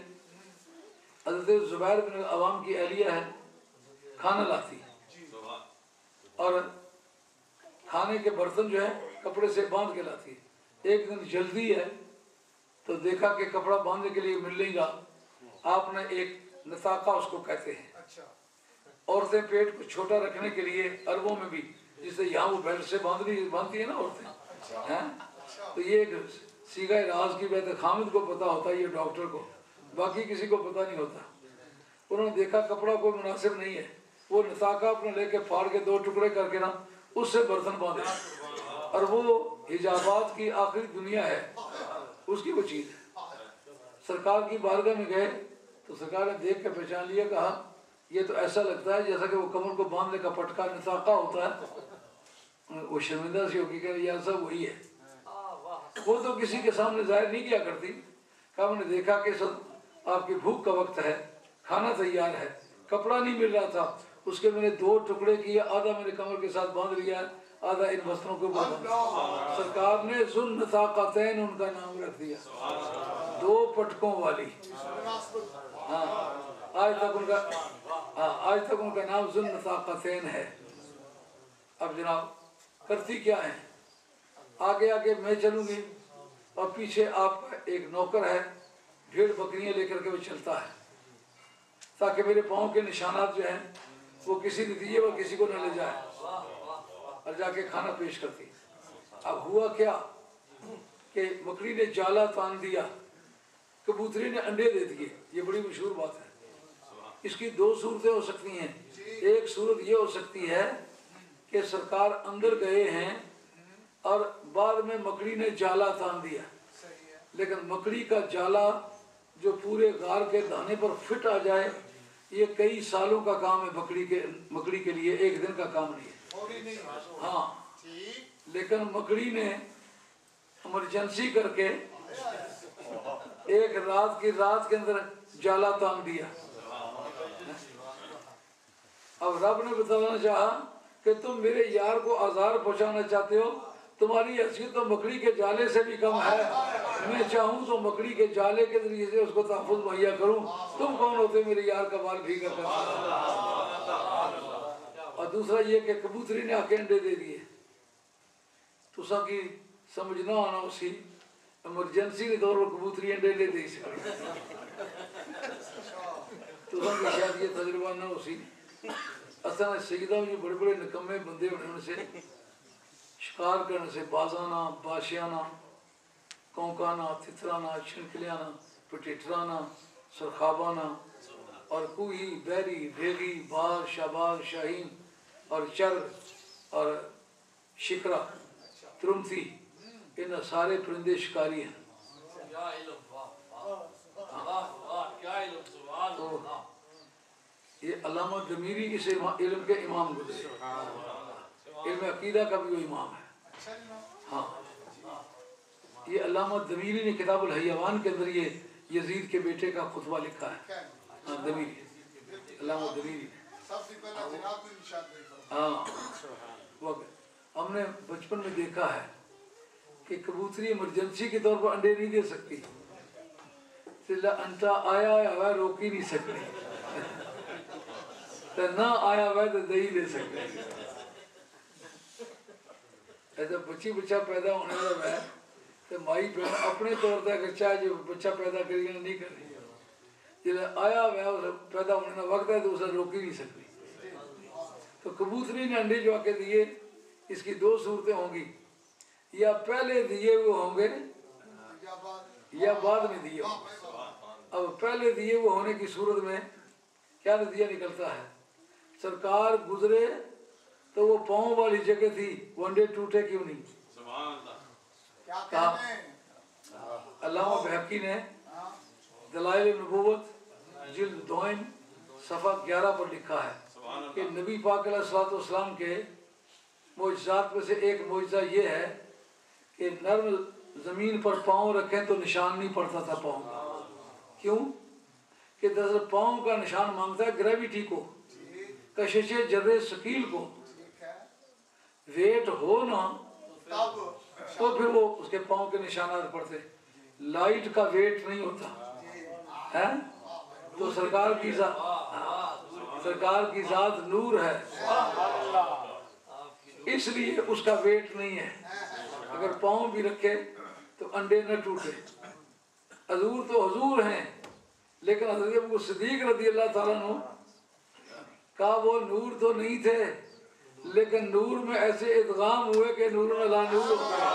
हज़रत ज़ुबैर बिन अवाम की अहलिया है, खाना लाती और खाने के बर्तन जो है कपड़े से बांध के लाती है। एक दिन जल्दी है तो देखा कि कपड़ा बांधने के लिए मिल नहीं रहा। आपने एक नताका उसको कहते हैं, औरतें पेट को छोटा रखने के लिए अरबों में भी, जिसे यहाँ वो बेल्ट से बांधती है ना औरतें हैं, तो ये एक सीगा राज की बात है। खामिद को पता होता है, ये डॉक्टर को, बाकी किसी को पता नहीं होता। उन्होंने देखा कपड़ा कोई मुनासिब नहीं है, वो नताका अपने लेके फाड़ के 2 टुकड़े करके ना उससे बर्तन बांधे, और वो हिजाबात की आखिरी दुनिया है उसकी वो चीज है। सरकार की बारगाह में गए तो सरकार ने देख के पहचान लिया, कहा ये तो ऐसा लगता है जैसा कि वो कमर को बांधने का पटका नताका होता है। वो शर्मिंदा सी होगी, कह यार सब वही है। वो तो किसी के सामने जाहिर नहीं किया करती। कहा मैंने देखा कि सब आपकी भूख का वक्त है, खाना तैयार है, कपड़ा नहीं मिल रहा था, उसके मैंने 2 टुकड़े किए, आधा मेरे कमर के साथ बांध लिया, आधा इन वस्त्रों के ऊपर। सरकार ने जुन नताकतैन उनका नाम रख दिया, 2 पटकों वाली। हाँ, आज तक उनका नाम जुन नताकतैन है। अब जनाब करती क्या है, आगे आगे मैं चलूंगी और पीछे आपका एक नौकर है, 1.5 बकरियां लेकर के वो चलता है, ताकि मेरे पाँव के निशानात जो हैं वो किसी नतीजे पर किसी को न ले जाए, और जाके खाना पेश करती। अब हुआ क्या कि बकरी ने जाला तान दिया, कबूतरी ने अंडे दे दिए। ये बड़ी मशहूर बात है। इसकी 2 सूरतें हो सकती हैं। एक सूरत ये हो सकती है कि सरकार अंदर गए हैं और बाद में मकड़ी ने जाला तान दिया, लेकिन मकड़ी का जाला जो पूरे गार के दाने पर फिट आ जाए, ये कई सालों का काम है मकड़ी के लिए, एक दिन का काम नहीं है। हाँ, लेकिन मकड़ी ने इमरजेंसी करके एक रात के अंदर जाला तान दिया। अब रब ने बताना चाहा कि तुम मेरे यार को आज़ार पहुंचाना चाहते हो, तुम्हारी हैसियत तो मकड़ी के जाले से भी कम है। मैं चाहूँ तो मकड़ी के जाले के जरिए से उसको तहफ़्फ़ुज़ मुहैया करूँ। तुम कौन होते मेरे यार का बाल भीगा कर। और दूसरा ये कि कबूतरी ने आके अंडे दे दिए। तुसा की समझना आना उसी इमरजेंसी के तौर पर कबूतरी अंडे ले दे सकती। तुसा की शायद ये तजुर्बा ना उसी। असल सईदा में बड़े बड़े निकम्मे बंदे होने से, शिकार करने से, बाजाना, बाशियाना, कौकाना, तितराना, छिनकलियाना, पटेटराना, सरखाबाना, और कुही, बैरी, भेगी, बार, शाबाज, शाहीन और चर और शिकरा, त्रुमथी, इन सारे परिंदे शिकारी हैं। तो ये अल्लामा दमीरी इस इल्म के इमाम गुजरे, इल्म अकीदा का भी वो इमाम है। हाँ, ये अल्लामा दमीरी ने किताबुल हयवान के अंदर ये यजीद के बेटे का खुतबा लिखा है। हाँ, दमीरी, अल्लामा दमीरी। हाँ, हमने बचपन में देखा है कि कबूतरी इमरजेंसी के तौर पर अंडे नहीं दे सकती, अंटा आया हुआ रोक ही नहीं सकती, तो ना आया हुआ तो दही दे सकते। ऐसा बच्चा पैदा होने वाला है तो माई बहन अपने तौर पर अगर चाहे जो बच्चा पैदा करेगी नहीं कर रही, जब आया हुआ उसे पैदा होने का वक्त है तो उसे रोक ही नहीं सकती। तो कबूतरी ने अंडे जो आके दिए, इसकी 2 सूरतें होंगी, या पहले दिए वो होंगे या बाद में दिए होंगे। अब पहले दिए वो होने की सूरत में क्या नतीजा निकलता है? सरकार गुजरे तो वो पाँव वाली जगह थी, वनडे टूटे क्यों नहीं? क्या कहा कहने अल्लामा बहकी ने दलाइल नबूवत जिल्द 2 सफ़ा 11 पर लिखा है कि नबी पाक अलैहिस्सलाम के मोइज़ात में से एक मोइज़ा ये है कि नर्म ज़मीन पर पाँव रखें तो निशान नहीं पड़ता था पाँव का। क्यों? कि दरअसल पाँव का निशान मांगता है ग्रेविटी को, कशिश जर्रे शकील को। ठीक है वेट हो ना तब तो फिर वो उसके पाँव के निशानात पड़ते। लाइट का वेट नहीं होता है। तो सरकार की ज़ात नूर है, इसलिए उसका वेट नहीं है। अगर पाँव भी रखे तो अंडे न टूटे। हजूर तो हजूर हैं, लेकिन हज़रत अबू सिद्दीक़ रज़ी अल्लाह ताला अन्हु का वो नूर तो नहीं थे, लेकिन नूर में ऐसे इदगाम हुए कि नूर में ला नूर हो गए।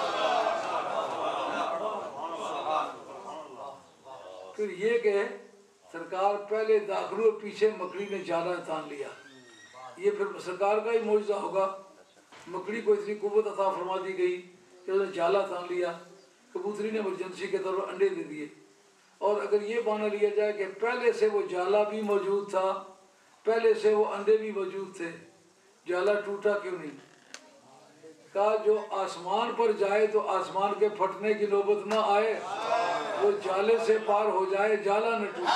फिर ये कि सरकार पहले दाखिल हुए, पीछे मकड़ी ने जाला तान लिया। ये फिर सरकार का ही मौजज़ा होगा। मकड़ी को इतनी कुव्वत अता फरमा दी गई कि उसने जाला तान लिया, कबूतरी ने इमरजेंसी के तौर पर अंडे दे दिए। और अगर ये माना लिया जाए कि पहले से वो जाला भी मौजूद था, पहले से वो अंडे भी मौजूद थे, जाला टूटा क्यों नहीं? कहा जो आसमान पर जाए तो आसमान के फटने की नौबत ना आए, वो जाले से पार हो जाए, जाला न टूटे।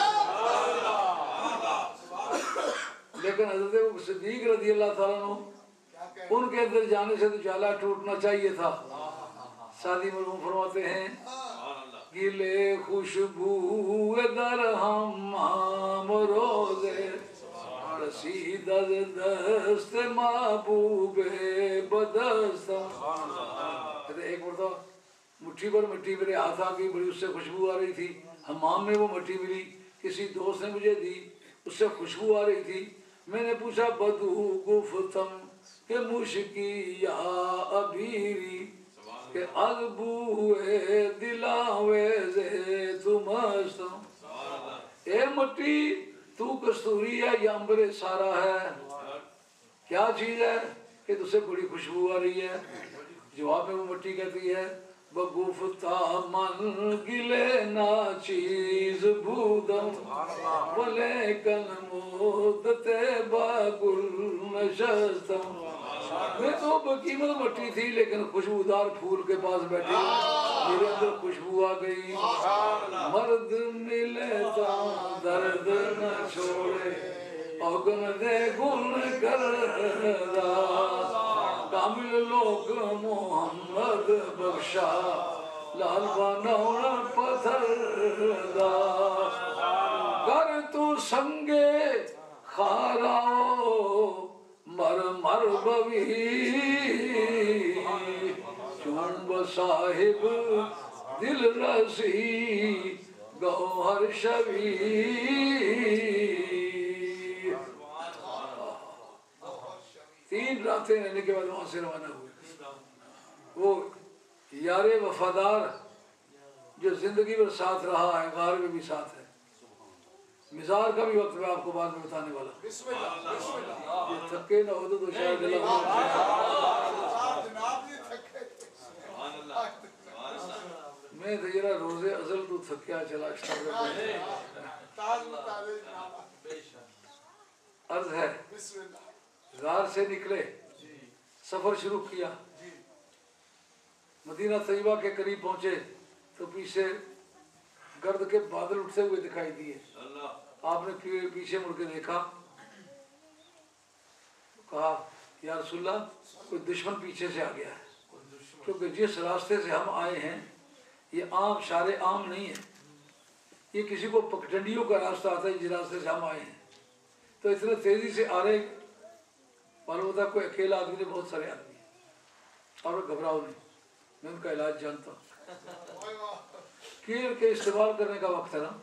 लेकिन हज़रत सिद्दीक़ रज़ी अल्लाह ताला अन्हु उनके अंदर जाने से तो जाला टूटना चाहिए था। सादी मरहूम फरमाते हैं गिले खुशबू दर हम रोज़े रसीद दस्त महबूबे बदस्ता। एक मरतबा मुट्ठी पर मिट्टी मेरे हाथ आ गई, बड़ी उससे खुशबू आ रही थी। हमाम में वो मिट्टी मिली, किसी दोस्त ने मुझे दी, उससे खुशबू आ रही थी। मैंने पूछा बदू गुफ्तम के मुश्की या अबीरी के अजबूए दिलावे जे तुमस्तम। ए मट्टी तू कस्तूरी है या अंबरे सारा है? क्या चीज है कि तुझसे बड़ी खुशबू आ रही है? जवाब में वो मिट्टी कहती है बगुफ्ता मन गिले ना चीज भूदम बोले कन मोदते बागुल नशस्तम। मैं तो बकीमत मट्टी थी, लेकिन खुशबूदार फूल के पास बैठी, मेरे अंदर खुशबू आ गई। मर्द मिले तो दर्द न छोड़े, अगन दे गुण करदा, कामिल लोग मोहम्मद बख्शा, लाल बनौना पत्थरदा। कर तू संगे खाराओ मर मर बवी, चुंब साहिब दिल रसी गौहर शबी। तीन रातें रहने के बाद वहां से रवाना हुए। वो यारे वफादार जो जिंदगी भर साथ रहा है, गार में भी साथ है। मिजार का भी वक्त मैं आपको बाद में बताने वाला। ये थके ना हो तो शायद मैं तो जरा रोजे अजल तो थकिया चला। अर्ज है गार से निकले, सफर शुरू किया, मदीना तैयबा के करीब पहुंचे तो पीछे गर्द के बादल उठते हुए दिखाई दिए। आपने पीछे मुड़ के देखा, कहा या रसूलल्लाह कोई दुश्मन पीछे से आ गया है, क्योंकि जिस रास्ते से हम आए हैं ये आम शारे आम नहीं है, ये किसी को पगडंडियों का रास्ता आता है जिस रास्ते से हम आए हैं। तो इतने तेजी से आ रहे, मालूम होता कोई अकेला आदमी नहीं, बहुत सारे आदमी और घबराओ नहीं, मैं उनका इलाज जानता हूँ। कील के इस्तेमाल करने का वक्त है ना।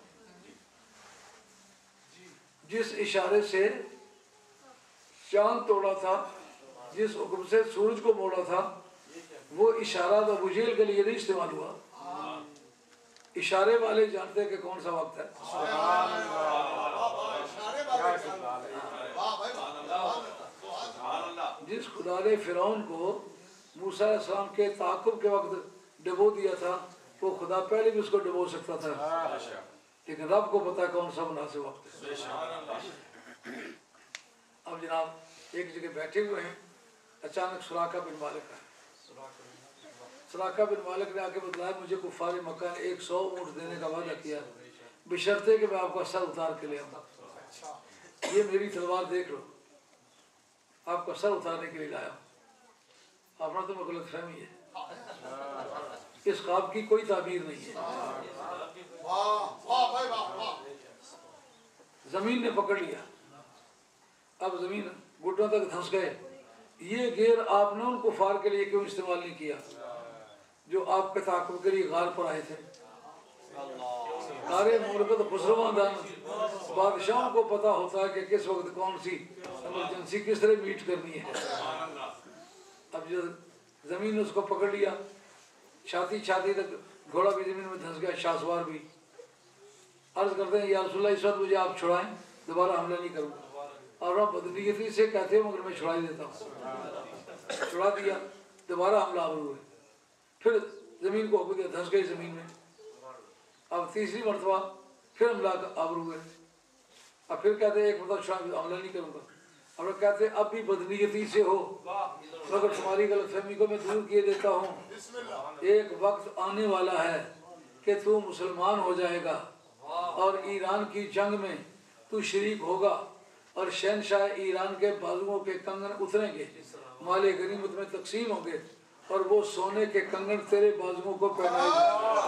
जिस इशारे से चांद तोड़ा था, जिस हुक्म से सूरज को मोड़ा था, वो इशारा तो अबू जहल के लिए नहीं इस्तेमाल हुआ, इशारे वाले जानते कि कौन सा वक्त है। जिस खुदा ने फिरौन को मूसा अलैहिस्सलाम के ताक़ुब के वक्त डुबो दिया था, वो खुदा पहले भी उसको डुबो सकता था, लेकिन रब को पता है कौन सा मुनासिब वक्त है। अब जनाब एक जगह बैठे हुए हैं, अचानक सुराका बिन मालिक आए। सुराका बिन मालिक ने आके बतलाया, मुझे कुफार मक्का ने 100 ऊँट देने का वादा किया, बशर्ते कि मैं आपका सर उतार के ले आऊँगा। ये मेरी तलवार देख लो, आपका सर उतारने के लिए लाया। अपना तुम्हें गलत फहमी है, इस ख्वाब की कोई ताबीर नहीं है। जमीन ने पकड़ लिया, अब जमीन घुटनों तक धंस गए। ये गेर आपने उन कुफार के लिए क्यों इस्तेमाल नहीं किया जो आपके ताक़ुब के लिए गार पर आए थे? सारे मुल्क खुसरवादान बादशाहों को पता होता है कि किस वक्त कौन सी इमरजेंसी किस तरह मीट करनी है। अब जब जमीन ने उसको पकड़ लिया, छाती छाती तक घोड़ा भी जमीन में धंस गया, शासवार भी। अर्ज करते हैं, या रसूलल्लाह इस वक्त मुझे आप छुड़ाएं, दोबारा हमला नहीं करूँगा। और आप बदनीयती से कहते हो मगर मैं छुड़ा ही देता हूँ। छुड़ा दिया, दोबारा हमला आवर हुए, फिर जमीन को हुक्म दिया, धंस गई जमीन में। अब तीसरी मरतबा फिर हमला आवर हुए। अब फिर कहते हैं एक मतलब हमला नहीं करूँगा। अब कहते हैं अब भी बदनीयती से हो, मगर तुम्हारी गलतफहमी को मैं दूर किए देता हूँ। एक वक्त आने वाला है कि तू मुसलमान हो जाएगा और ईरान की जंग में तू शरीक होगा और शहनशाह ईरान के बाजुओं के कंगन उतरेंगे, माले गनीमत में तकसीम होंगे और वो सोने के कंगन तेरे बाजुओं को पहनाएंगे।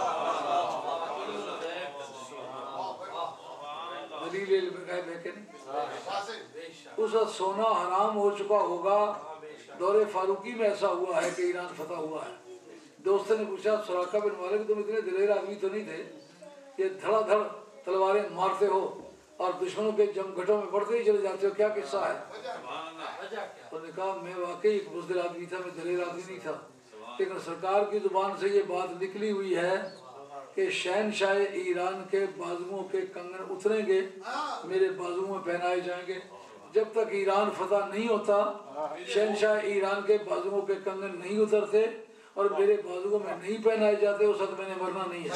उस वक्त सोना हराम हो चुका होगा। दौरे फारूकी में ऐसा हुआ है कि ईरान फतह हुआ है। दोस्तों ने पूछा, सुराका बिन मालिक तुम इतने दिलेर आदमी तो नहीं थे, ये धड़ाधड़ तलवारें मारते हो और दुश्मनों के जमघटों में बढ़ते ही चले जाते हो, क्या किस्सा है? उन्होंने कहा, मैं वाकई एक बुज़दिल आदमी था, मैं दिलेर आदमी नहीं था, लेकिन सरकार की जुबान से ये बात निकली हुई है कि शहनशाह ईरान के बाजुओं के कंगन उतरेंगे, मेरे बाजुओं में पहनाए जाएंगे। जब तक ईरान फतह नहीं होता, शहनशाह ईरान के बाजुओं के कंगन नहीं उतरते और मेरे बाजुओं में नहीं पहनाए जाते, उस वक्त मैंने मरना नहीं है।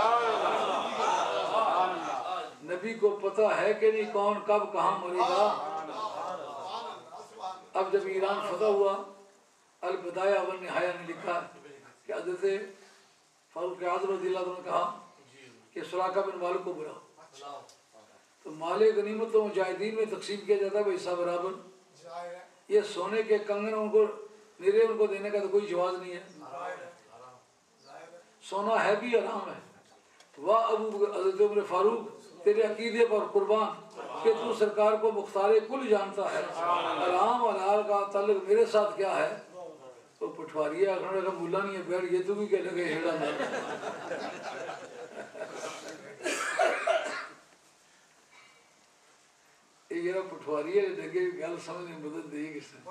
नबी को पता है कि नहीं कौन कब कहाँ मरेगा। अब जब ईरान फतह हुआ, अल-बदाया वन निहाया ने लिखा कि हज़रत फारूक आज़म रज़ियल्लाहु अन्हु ने कहा कि सुराका बिन मालिक को बुलाओ। तो माले गनीमत तो मुजाहिदीन में तकसीम किया जाता है हिस्सा बराबर। ये सोने के कंगन उनको निरे उनको देने का तो कोई जवाब नहीं है। सोना है भी हराम है। वाह अबू हज़रत उमर फारूक, तेरे अकीदे पर कुर्बान कि तू सरकार को मुख्तारे कुल जानता है, हराम और हलाल का ताल्लुक मेरे साथ क्या है? तो पटवारिया आखने का मुल्ला नहीं है, बैठ ये तू भी कह लगे हेड़ा ना। ये पटवारिया लगे गल समझ नहीं मदद दी किसने।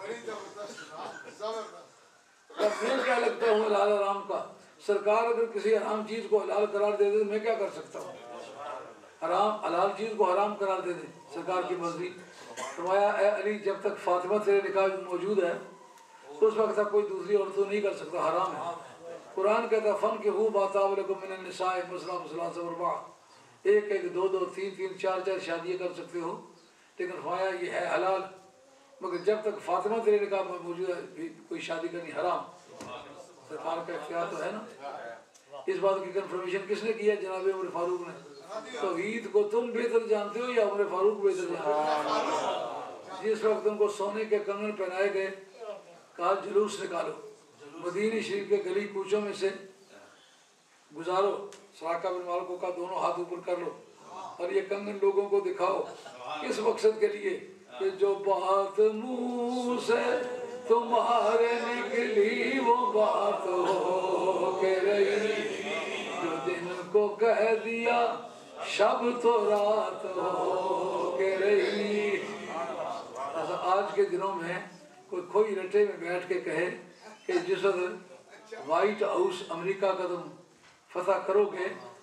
मैं क्या लगता हूँ हलाल हराम का? सरकार अगर किसी हराम चीज को हलाल करार दे दे तो मैं क्या कर सकता हूँ? हराम हलाल चीज को हराम करार दे दे, सरकार की मर्जी। फरमाया, ए अली, जब तक फातिमा तेरे निकाह मौजूद है उस वक्त तक कोई दूसरी औरत तो नहीं कर सकता, हराम है। कुरान कहता फन के हु बातावलकुम मिनन निसाए मसला मसला सवरबा, एक एक दो दो तीन तीन चार चार शादियाँ कर सकते हो, लेकिन फरमाया ये है हलाल, मगर जब तक फातिमा तेरे निकाह में मौजूद है कोई शादी करनी हराम। सरकार का इख्तियार तो है ना। इस बात की कंफर्मेशन किसने किया? जनाब उमर फारूक ने। तौहीद को तुम बेहतर जानते हो या उमर फारूक बेहतर जानते हो? जिस वक्त उनको सोने के कंगन पहनाए गए, कहा जुलूस निकालो, मदीने शरीफ के गली कूचों में से गुजारो, सुराका बिन मालिक का दोनों हाथ ऊपर कर लो और ये कंगन लोगों को दिखाओ। किस मकसद के लिए? कि जो बात मुँह से तुम्हारे निकली वो बात हो के रही, जो दिन को कह दिया शब तो रात हो के रही। आज के दिनों में कोई खोई रटे में बैठ के कहे कि जिस वक्त व्हाइट हाउस अमेरिका का तुम फतह करोगे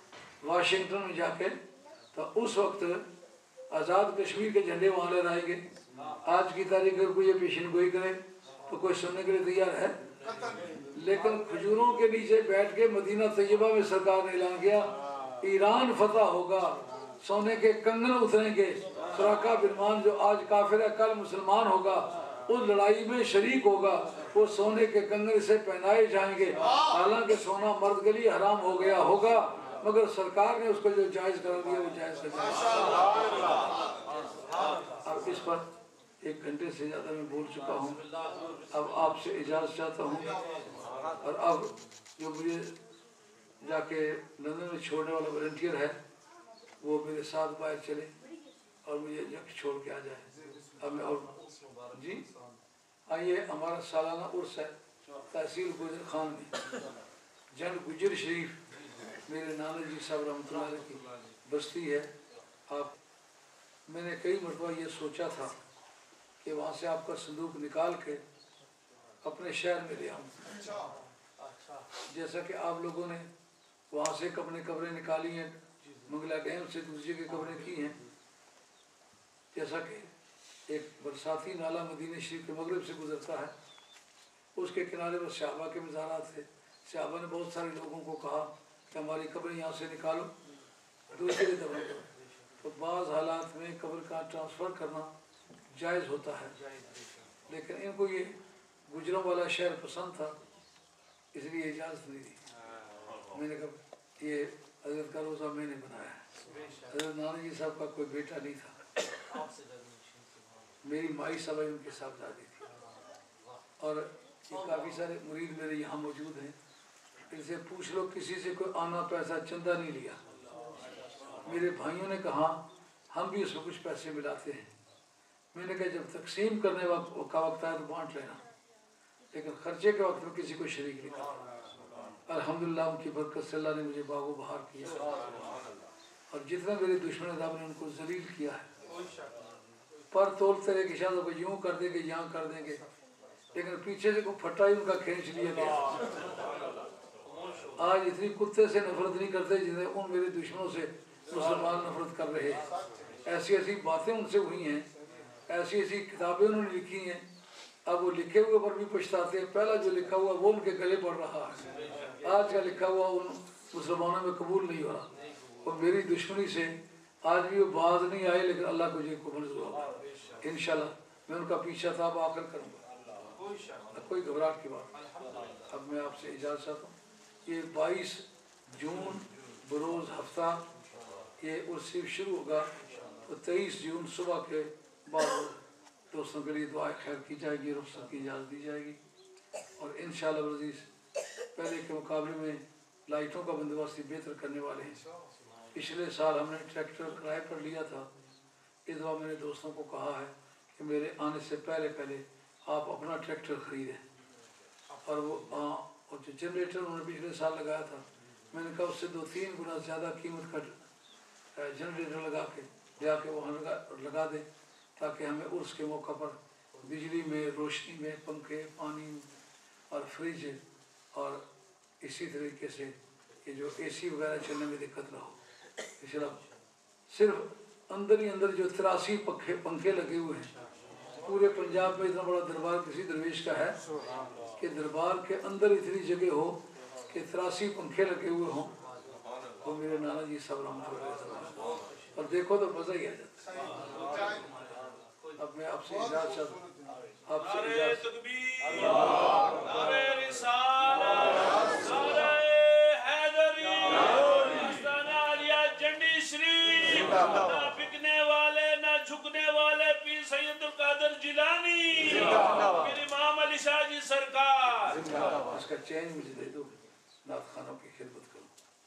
वाशिंगटन में जाके, तो उस वक्त आज़ाद कश्मीर के झंडे वहाँ लहराएंगे। आज की तारीख अगर कोई ये पेशन गोई करे तो कोई सुनने के लिए तैयार है, लेकिन खजूरों के नीचे बैठ के मदीना तैयबा में सरकार ने ऐलान किया ईरान फतह होगा, सोने के कंगन उतरेंगे, सुराका बिन जो आज काफिर है कल मुसलमान होगा, उस लड़ाई में शरीक होगा, वो सोने के कंगन से पहनाए जाएंगे। हालांकि सोना मर्द के लिए हराम हो गया होगा, मगर सरकार ने उसको जो जायज़ कर दिया वो जायज़ कर दिया। अब इस पर 1 घंटे से ज़्यादा मैं बोल चुका हूँ, अब आपसे इजाज़त चाहता हूँ। और अब जो मुझे जाके लंदन में छोड़ने वाला वॉलंटियर है वो मेरे साथ बाहर चले और मुझे जाके छोड़ के आ जाए। अब मैं और जी आइए, हमारा सालाना उर्स है तहसील गुजर खान में, जंग गुजर शरीफ मेरे नाना जी साहब रहमतुल्लाह अलैह की बस्ती है। आप मैंने कई मरतबा ये सोचा था कि वहाँ से आपका संदूक निकाल के अपने शहर में ले आऊँ, जैसा कि आप लोगों ने वहाँ से अपने कब्रें निकाली हैं, मंगला डैम से दूसरी की कब्रें की हैं। जैसा कि एक बरसाती नाला मदीने शरीफ के मगरब से गुजरता है, उसके किनारे पर सहाबा के मज़ारात थे। सहाबा ने बहुत सारे लोगों को कहा कि हमारी कब्रें यहाँ से निकालो, दूसरे दफन करो। तो बाज़ हालात में कब्र का ट्रांसफ़र करना जायज़ होता है, लेकिन इनको ये गुजरों वाला शहर पसंद था, इसलिए इजाज़त नहीं दी। मैंने कहा ये हज़रत का रोज़ा मैंने बनाया है। हज़रत नाना जी साहब का कोई बेटा नहीं था, मेरी माई साहब उनके साहबजादी थी। और काफ़ी सारे मुरीद मेरे यहाँ मौजूद हैं, इनसे पूछ लो किसी से कोई आना पैसा चंदा नहीं लिया। मेरे भाइयों ने कहा हम भी उसमें कुछ पैसे मिलाते हैं। मैंने कहा जब तकसीम करने का वक्त आया तो बांट लेना, लेकिन खर्चे के वक्त में किसी को शरीक नहीं करना। अल्हम्दुलिल्लाह उनकी बरकत से अल्लाह ने मुझे बागो बहार किया, और जितना मेरे दुश्मन ने उनको जलील किया है। पर तोलते रहे कि शायद वो यूँ कर देंगे यहाँ कर देंगे, लेकिन पीछे से कोई फटा ही उनका खींच लिया गया। आज इतनी कुत्ते से नफरत नहीं करते जितने उन मेरे दुश्मनों से मुसलमान नफरत कर रहे हैं। ऐसी ऐसी बातें उनसे हुई हैं, ऐसी ऐसी किताबें उन्होंने लिखी हैं, अब वो लिखे हुए पर भी पछताते हैं। पहला जो लिखा हुआ वो उनके गले पड़ रहा है, आज का लिखा हुआ उन मुसलमानों में कबूल नहीं हो रहा। और मेरी दुश्मनी से आज भी वो बाज नहीं आए, लेकिन अल्लाह को जी को मंजूर होगा इंशाल्लाह। मैं उनका पीछा था अब आखिर करूँगा, कोई घबराहट की बात। अब मैं आपसे इजाज़त चाहता हूँ। ये 22 जून बरोज़ हफ्ता ये उर्स शुरू होगा, तो 23 जून सुबह के बाद दोस्तों के लिए दुआ खैर की जाएगी, रुख़्सत की इजाज़त दी जाएगी। और इंशाअल्लाह अज़ीज़ पहले के मुकाबले में लाइटों का बंदोबस्त बेहतर करने वाले हैं। पिछले साल हमने ट्रैक्टर किराए पर लिया था, इस दफ़ा मैंने दोस्तों को कहा है कि मेरे आने से पहले पहले आप अपना ट्रैक्टर ख़रीदें। और वो और जो जनरेटर उन्होंने पिछले साल लगाया था, मैंने कहा उससे 2-3 गुना ज़्यादा कीमत का जनरेटर लगा के वहाँ लगा दें, ताकि हमें उर्स के मौका पर बिजली में, रोशनी में, पंखे, पानी और फ्रिज और इसी तरीके से ये जो AC वगैरह चलने में दिक्कत ना हो। इसलिए सिर्फ अंदर ही अंदर जो 83 पंखे लगे हुए हैं, पूरे पंजाब में इतना बड़ा दरबार किसी दरवेश का है कि दरबार के अंदर इतनी जगह हो कि 83 पंखे लगे हुए हों, वो मेरे नाना जी सब रहमतुल्लाह अलैह, और देखो तो मज़ा ही आ जाता है। अब मैं आपसे इजाज़त चाहता हूँ, आपसे इजाज़त। बिकने वाले ना झुकने वाले पीर सैयदुल कादर जिलानी, पीर इमाम अली शाह जी सरकार। इसका चेंज मुझे दे दो, नात खानों की खिदमत करूँ।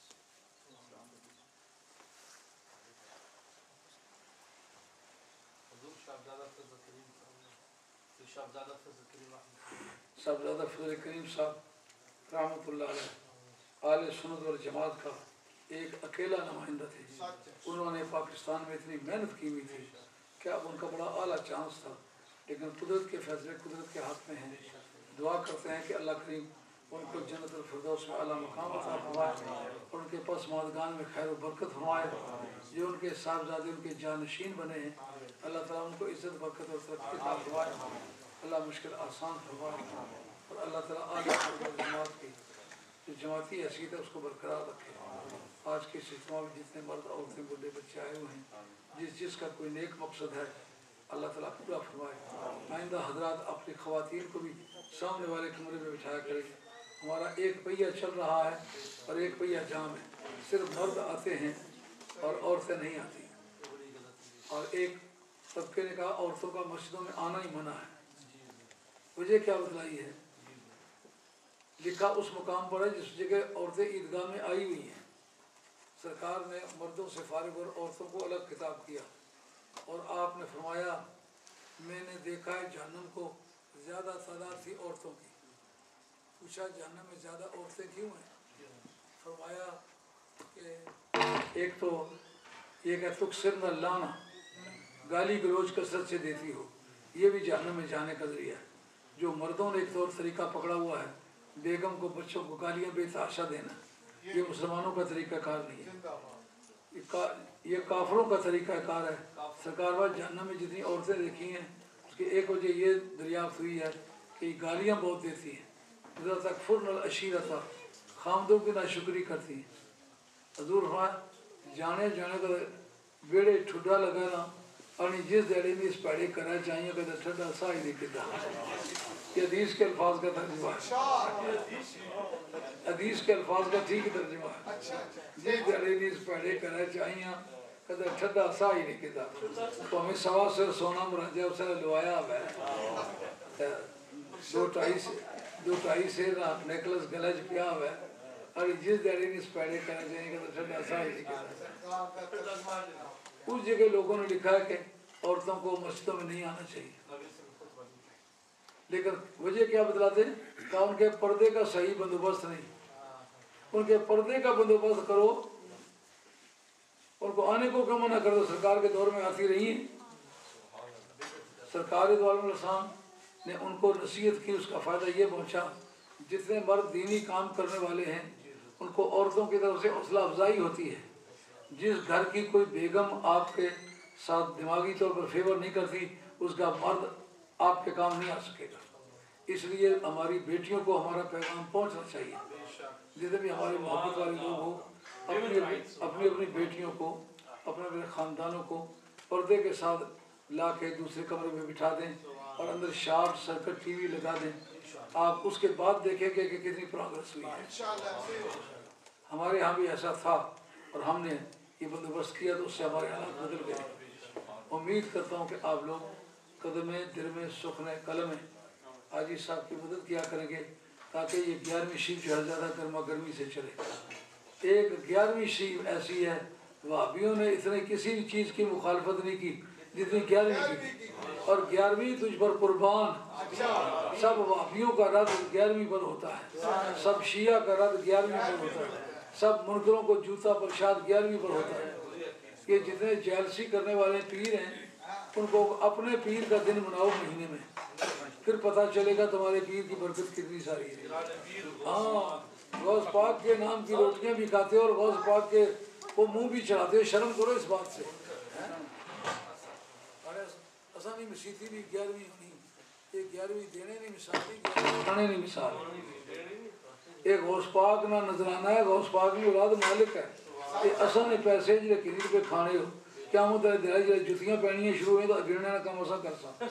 साहबजादा फजल करीम साहब रहमतुल्लाह अलैह आले सुन्नत वल जमात का एक अकेला नुमाइंदा थे। उन्होंने पाकिस्तान में इतनी मेहनत की हुई थी कि अब उनका बड़ा आला चांस था, लेकिन कुदरत के फैसले कुदरत के हाथ में हैं। दुआ करते हैं कि अल्लाह करीम उनको जन्नत अल फिरदौस में आला मकाम अता फरमाए और उनके पसमानदगान में खैर व बरकत फरमाए। जो उनके साहबजादे उनके जानशीन बने हैं अल्लाह ताला उनको इज़्ज़त बरकत और तरक्की अता फरमाए। अल्लाह मुश्किल आसान फरमाए और अल्लाह ताला आगे जमात की जो जमाती हैसियत है उसको बरकरार रखे। आज के इस इज्तिमा में जितने मर्द औरतें बूढ़े बच्चे आए हुए हैं जिसका कोई नेक मकसद है अल्लाह ताला पूरा फरमाए। आइंदा हजरात अपनी ख़वातीन को भी सामने वाले कमरे में बिठाया करें। हमारा एक पहिया चल रहा है और एक पहिया जाम है। सिर्फ मर्द आते हैं और औरतें नहीं आती। और एक तबके ने कहा औरतों का मस्जिदों में आना ही मना है। वजह क्या बतलाई है? लिखा उस मुकाम पर है जिस जगह औरतें ईदगाह में आई हुई हैं। सरकार ने मर्दों से फारिग और औरतों को अलग खिताब किया और आपने फरमाया मैंने देखा है जहन्नम को ज़्यादा तादाद थी औरतों की। पूछा जहन्नम में ज़्यादा औरतें क्यों हैं? फरमाया कि एक तो ये कि तुक्सिर न लाना गाली गलोच कसरत से देती हो, ये भी जहन्नम में जाने का जरिया है। जो मर्दों ने एक तौर तरीका पकड़ा हुआ है बेगम को बच्चों को गालियाँ बेतहाशा देना, ये मुसलमानों का तरीक़ाकार नहीं है, ये काफरों का तरीक़ाकार है। सरकार वाल जहन्नम में जितनी औरतें देखी हैं उसकी एक वजह ये दरियाफ्त हुई है कि गालियाँ बहुत देती हैं। तकफुरन अशीरता खामदों की नाशुक्री करती हैं। हजूर जाने जाने का बेड़े ठुडा लगाना और जिस दड़े में इस पैड़े करा चाहिए कदा ठंडा सा ही नहीं किता। ये हदीस के अल्फाज का तर्जुमा है। हदीस के अल्फाज का ठीक तर्जुमा है। जिस दड़े में इस पैड़े करा चाहिए कदा ठंडा सा ही नहीं किता। तो हमें सवा से सोना मुराजा उसे लुआया है 2-2.5 से नेकलेस गले च पिया हुआ है और जिस दड़े में इस पैड़े करा चाहिए कदा ठंडा सा ही नहीं किता। उस जगह लोगों ने लिखा है कि औरतों को मस्जिदों में नहीं आना चाहिए, लेकिन वजह क्या बतलाते हैं? कहा उनके पर्दे का सही बंदोबस्त नहीं। उनके पर्दे का बंदोबस्त करो, उनको आने को क्यों मना कर दो? सरकार के दौर में आती रही है। सरकार ने उनको नसीहत की, उसका फ़ायदा ये पहुँचा जितने मर्द दीनी काम करने वाले हैं उनको औरतों की तरफ से हौसला अफजाई होती है। जिस घर की कोई बेगम आपके साथ दिमागी तौर पर फेवर नहीं करती उसका मर्द आपके काम नहीं आ सकेगा। इसलिए हमारी बेटियों को हमारा पैगाम पहुंचना चाहिए। जितने भी हमारे मोहब्बत वाले लोग हो अपनी अपनी बेटियों को अपने अपने ख़ानदानों को पर्दे के साथ ला के दूसरे कमरे में बिठा दें और अंदर शार्ट सर्किट टीवी लगा दें। आप उसके बाद देखेंगे कि कितनी प्रोग्रेस हुई है। हमारे यहाँ भी ऐसा था और हमने ये बंदोबस्त किया तो उससे हमारे हालात बदल गए। उम्मीद करता हूँ कि आप लोग कदमे दिल में सुखने कलम में हाजी साहब की मदद किया करेंगे ताकि ये 11वीं शीफ जो है ज़्यादा गर्मा गर्मी से चले। एक 11वीं शीफ ऐसी है वहाबियों ने इतने किसी भी चीज़ की मुखालफत नहीं की जितनी 11वीं की, और 11वीं तुझ पर कुर्बान। सब वहाबियों का रद्द 11वीं पर होता है, सब शिया का रद्द 11वीं पर होता है, सब मुनकरों को जूता प्रसाद 11वीं पर होता है। ये जितने जेलसी करने वाले पीर हैं उनको अपने पीर का दिन मनाओ महीने में, फिर पता चलेगा तुम्हारे पीर की बरकत कितनी सारी है। हाँ, गौस पाक के नाम की रोटियां भी खाते हो और गौस पाक के वो मुंह भी चढ़ाते हो। शर्म करो इस बात से। असानी मसीती भी 11वीं होनी, ये 11वीं देने नहीं मिसाल खाने नहीं मिसाल। एक गौस पाक ना नजराना है, गौस पाक की औलाद मालिक है। ये असा ने पैसे जो खरीद के खाने हो क्या मुद्दा दिलाई जो जुतियां पहनियां शुरू हुई तो गिरने का कम असा कर सकता।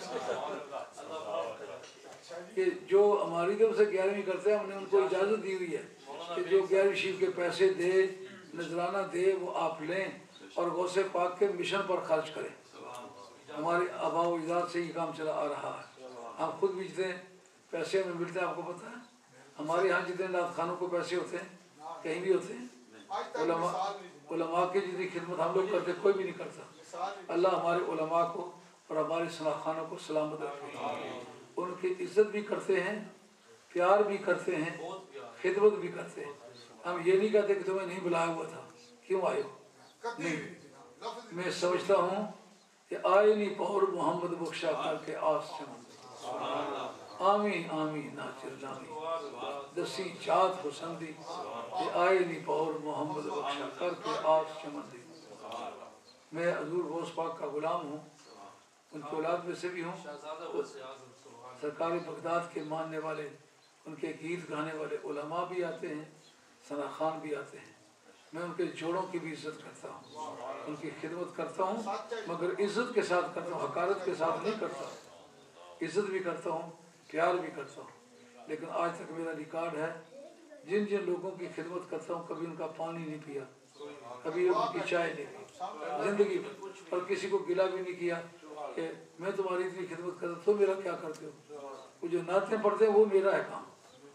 कि जो हमारी तरफ से 11वीं करते हैं हमने उनको इजाज़त दी हुई है कि जो 11वीं शीफ के पैसे दे नजराना दे वो आप लें और गौसे पाक के मिशन पर खर्च करें। हमारे आबाओ इजाद से ये काम चला आ रहा है। हम खुद भी जितने पैसे हमें मिलते हैं आपको पता है, हमारे यहाँ जितने नात खानों को पैसे होते हैं कहीं भी होते हैं। उलमा की जितनी खिदमत हम लोग करते कोई भी नहीं करता। अल्लाह हमारे उलमा को और हमारे सनाखानों को सलामत रखे, उनकी इज्जत भी करते हैं, प्यार भी करते हैं, खिदमत भी करते हैं। हम ये नहीं कहते कि तुम्हें नहीं बुलाया हुआ था क्यों आए हो, नहीं। मैं समझता हूँ कि आए नहीं पौर मोहम्मद बख्शा करके आस चमन آمین آمین ناچر جانی دسی چات حسن دی یہ آئے نہیں پور محمد بخشا کر کے آس چمن دی. میں حضور غوث پاک کا غلام ہوں، ان کی اولاد میں سے بھی ہوں. سرکار بغداد کے ماننے والے، ان کے گیت گانے والے علماء بھی آتے ہیں، ثنا خان بھی آتے ہیں. میں ان کے جوڑوں کی بھی عزت کرتا ہوں، ان کی خدمت کرتا ہوں، مگر عزت کے ساتھ کرتا ہوں، حقارت کے ساتھ نہیں کرتا. عزت بھی کرتا ہوں، پیار بھی کرتا ہوں. لیکن آج تک میرا ریکارڈ ہے، جن جن لوگوں کی خدمت کرتا ہوں کبھی ان کا پانی نہیں پیا، کبھی ان کی چائے نہیں پی زندگی میں، اور کسی کو گلا بھی نہیں کیا کہ میں تمہاری اتنی خدمت کرتا تو میرا کیا کرتے ہو. وہ جو نعتیں پڑھتے ہیں وہ میرا ہے کام.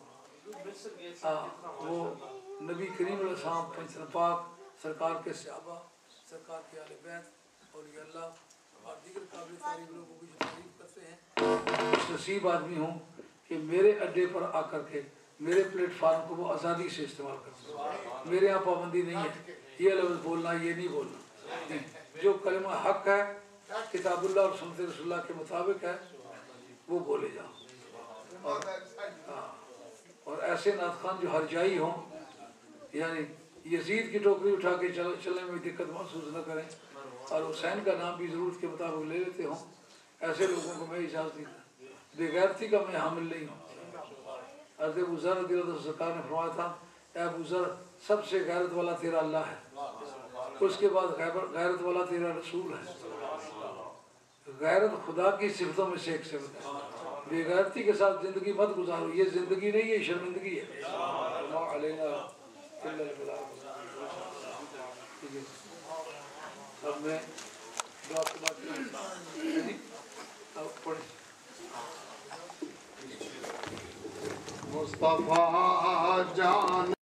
وہ نبی کریم علیہ السلام، پنچن پاک، سرکار کے صحابہ، سرکار کے اہل بیت، اولیاء اللہ اور دیگر قابل تعریف لوگوں کی جو تعریف کرتے ہیں. خوش نصیب آدمی ہوں کہ میرے اڈے پر آ کر کے میرے پلیٹ فارم کو وہ آزادی سے استعمال کرتے ہیں. میرے یہاں پابندی نہیں ہے یہ لفظ بولنا، یہ نہیں بولنا. جو کلمہ حق ہے، کتاب اللہ اور سنت رسول اللہ کے مطابق ہے، وہ بولے جاؤ. اور ایسے نعت خوان جو ہرجائی ہوں، یعنی یزید کی ٹوکری اٹھا کے چلنے میں دقت محسوس نہ کریں، اور حسین کا نام بھی ضرورت کے مطابق لے لیتے ہوں، ایسے لوگوں کو میں اجازت نہیں دیتا. بے غیرتی کا میں حامل نہیں ہوں. حضرت ابو ذر رضی اللہ عنہ سرکار نے فرمایا تھا، اے ابو ذر، سب سے غیرت والا تیرا اللہ ہے، اس کے بعد غیرت والا تیرا رسول ہے. غیرت خدا کی صفتوں میں سے ایک صفت ہے. بے غیرتی کے ساتھ زندگی مت گزارو، یہ زندگی نہیں، یہ شرمندگی ہے. اب میں دعا کے بعد مصطفیٰ جان